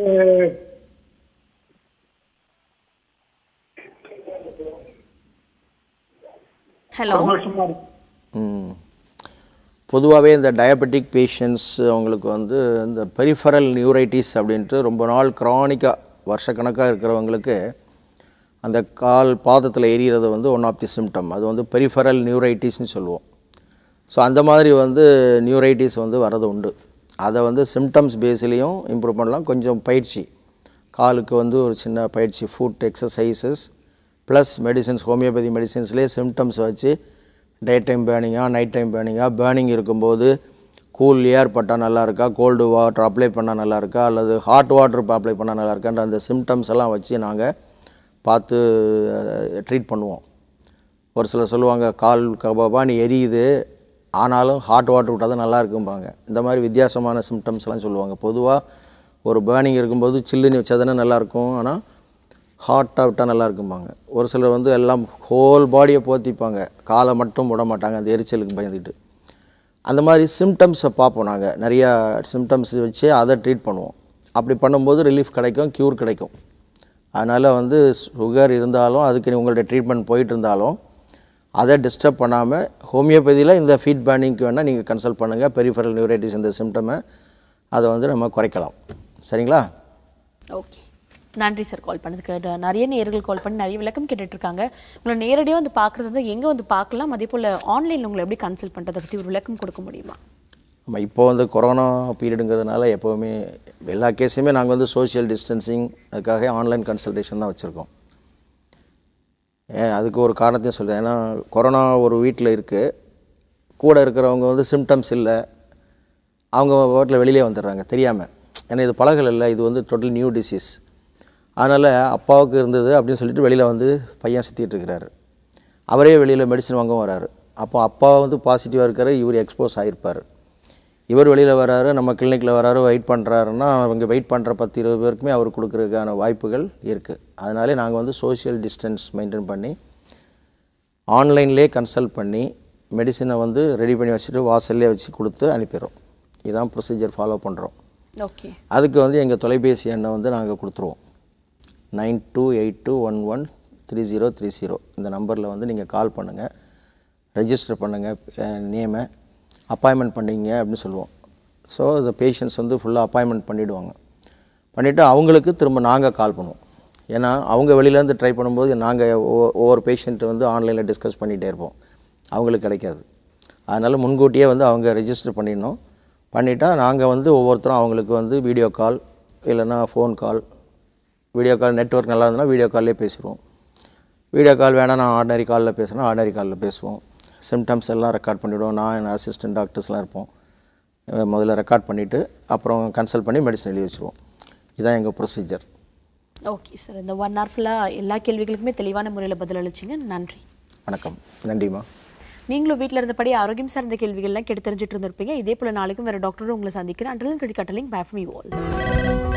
ஹலோ. ம் பொதுவாகவே இந்த டயபெட்டிக் பேஷண்ட்ஸ் அவங்களுக்கு வந்து இந்த பெரிஃபரல் நியூரைட்டிஸ் அப்படின்ட்டு ரொம்ப நாள் க்ரானிக்காக வருஷக்கணக்காக இருக்கிறவங்களுக்கு அந்த கால் பாதத்தில் எரிகிறது வந்து ஒன் ஆஃப் தி சிம்டம். அது வந்து பெரிஃபரல் நியூரைட்டிஸ்னு சொல்லுவோம். ஸோ அந்த மாதிரி வந்து நியூரைட்டிஸ் வந்து வரது உண்டு. அதை வந்து சிம்டம்ஸ் பேஸ்லேயும் இம்ப்ரூவ் பண்ணலாம். கொஞ்சம் பயிற்சி, காலுக்கு வந்து ஒரு சின்ன பயிற்சி, food exercises plus medicines, homeopathy மெடிசின்ஸ்லேயே symptoms வச்சு day time பேர்னிங்காக night time பேர்னிங்காக, burning இருக்கும்போது கூல் ஏர் பட்டால் நல்லா இருக்கா, கோல்டு வாட்டர் அப்ளை பண்ணால் நல்லா இருக்கா, அல்லது ஹாட் வாட்டர் அப்ளை பண்ணால் நல்லா இருக்கான்ற அந்த சிம்டம்ஸ் எல்லாம் வச்சு நாங்கள் பார்த்து ட்ரீட் பண்ணுவோம். ஒரு சிலர் சொல்லுவாங்க கால் கபாபான்னு எரியுது, ஆனாலும் ஹாட் வாட்டர் விட்டால் தான் நல்லா இருக்கும்பாங்க. இந்த மாதிரி வித்தியாசமான சிம்டம்ஸ்லாம் சொல்லுவாங்க. பொதுவாக ஒரு பேர்னிங் இருக்கும்போது சில்லுன்னு வச்சா தானே நல்லாயிருக்கும், ஆனால் ஹாட்டாக விட்டால் நல்லா இருக்கும்பாங்க. ஒரு சிலர் வந்து எல்லாம் ஹோல் பாடியை போத்திப்பாங்க, காலை மட்டும் விட மாட்டாங்க அந்த எரிச்சலுக்கு பயந்துட்டு. அந்த மாதிரி சிம்டம்ஸை பார்ப்போம் நாங்கள், நிறையா சிம்டம்ஸ் வச்சு அதை ட்ரீட் பண்ணுவோம். அப்படி பண்ணும்போது ரிலீஃப் கிடைக்கும், க்யூர் கிடைக்கும். அதனால் வந்து சுகர் இருந்தாலும் அதுக்கு உங்களுடைய ட்ரீட்மெண்ட் போயிட்டு இருந்தாலும் அதை டிஸ்டர்ப் பண்ணாமல் ஹோமியோபதியில் இந்த ஃபீட் பேர்னிங்க்கு வேணால் நீங்கள் கன்சல்ட் பண்ணுங்கள். பெரிஃபரல் நியூரைட்டிஸ் இந்த சிம்டமை அதை வந்து நம்ம குறைக்கலாம். சரிங்களா? ஓகே, நன்றி சார் கால் பண்ணதுக்கு. நிறைய நேயர்கள் கால் பண்ணி நிறைய விளக்கம் கேட்டுட்டு இருக்காங்க. உங்களை நேரடியாக வந்து பார்க்குறது வந்து எங்கே வந்து பார்க்கலாம், அதே போல் ஆன்லைனில் உங்களை எப்படி கன்சல்ட் பண்ணுறதை பற்றி ஒரு விளக்கம் கொடுக்க முடியுமா? நம்ம இப்போ வந்து கொரோனா பீரியடுங்கிறதுனால எப்போவுமே எல்லா கேஸையுமே நாங்கள் வந்து சோஷியல் டிஸ்டன்சிங் அதுக்காக ஆன்லைன் கன்சல்டேஷன் தான் வச்சுருக்கோம். ஏன் அதுக்கு ஒரு காரணத்தையும் சொல்கிறேன். ஏன்னா கொரோனா ஒரு வீட்டில் இருக்குது, கூட இருக்கிறவங்க வந்து சிம்டம்ஸ் இல்லை, அவங்க வீட்டில் வெளியிலே வந்துடுறாங்க தெரியாமல். ஏன்னா இது பழகல் இல்லை, இது வந்து டோட்டல் நியூ டிசீஸ். அதனால் அப்பாவுக்கு இருந்தது அப்படின்னு சொல்லிட்டு வெளியில் வந்து பையன் சுற்றிட்டு இருக்கிறாரு. அவரே வெளியில் மெடிசன் வாங்கவும் வராரு. அப்போ அப்பா வந்து பாசிட்டிவாக இருக்கார், இவர் எக்ஸ்போஸ் ஆகிருப்பார். இவர் வெளியில் வராரு, நம்ம கிளினிக்கில் வராரு, வெயிட் பண்ணுறாருன்னா அவங்க வெயிட் பண்ணுற பத்து இருபது பேருக்குமே அவர் கொடுக்குறதுக்கான வாய்ப்புகள் இருக்குது. அதனாலே நாங்கள் வந்து சோஷியல் டிஸ்டன்ஸ் மெயின்டைன் பண்ணி ஆன்லைன்லேயே கன்சல்ட் பண்ணி மெடிசனை வந்து ரெடி பண்ணி வச்சுட்டு வாசல்லே வச்சு கொடுத்து அனுப்பிடுறோம். இதுதான் ப்ரொசீஜர் ஃபாலோ பண்ணுறோம். ஓகே. அதுக்கு வந்து எங்கள் தொலைபேசி எண்ணை வந்து நாங்கள் கொடுத்துருவோம். Nine two eight two one one three zero three zero இந்த நம்பரில் வந்து நீங்கள் கால் பண்ணுங்கள், ரெஜிஸ்டர் பண்ணுங்கள், நேமை அப்பாயின்மெண்ட் பண்ணிங்க அப்படின்னு சொல்லுவோம். ஸோ இந்த பேஷண்ட்ஸ் வந்து ஃபுல்லாக அப்பாயின்மெண்ட் பண்ணிவிடுவாங்க. பண்ணிவிட்டு அவங்களுக்கு திரும்ப நாங்கள் கால் பண்ணுவோம். ஏன்னா அவங்க வெளியிலேருந்து ட்ரை பண்ணும்போது நாங்கள் ஒவ்வொரு பேஷண்ட்டு வந்து ஆன்லைனில் டிஸ்கஸ் பண்ணிகிட்டே இருப்போம், அவங்களுக்கு கிடைக்காது. அதனால் முன்கூட்டியே வந்து அவங்க ரெஜிஸ்டர் பண்ணிடணும். பண்ணிட்டா நாங்கள் வந்து ஒவ்வொருத்தரும் அவங்களுக்கு வந்து வீடியோ கால் இல்லைன்னா phone call, video call network நல்லா இருந்ததுன்னா வீடியோ கால்லே பேசுவோம். வீடியோ கால் வேணால் நான் ஆர்டினரி காலில் பேசுகிறேன்னா ஆர்டினரி காலில் பேசுவோம். சிம்டம்ஸ் எல்லாம் ரெக்கார்ட் பண்ணிவிடுவோம். நான் என் அசிஸ்டன்ட் டாக்டர்ஸ்லாம் இருப்போம். முதல்ல ரெக்கார்ட் பண்ணிவிட்டு அப்புறம் கன்சல்ட் பண்ணி மெடிசன் எழுதி வச்சுருவோம். இதுதான் எங்கள் ப்ரொசீஜர். ஓகே சார், இந்த ஒன் ஹவர் ஃபுல்லாக எல்லா கேள்விகளுக்குமே தெளிவான முறையில் பதில் அளிச்சிங்க. நன்றி. வணக்கம். நன்றிம்மா. நீங்களும் வீட்டில் இருந்தபடி ஆரோக்கியம் சார்ந்த கேள்விகள்லாம் கேட்டு தெரிஞ்சுட்டு இருந்திருப்பீங்க. இதே போல் நாளைக்கும் வேறு டாக்டரும் உங்களை சந்திக்கிறேன். அண்டலும் கிரிக்கட்டலிங் பேஃப் மீ வால்.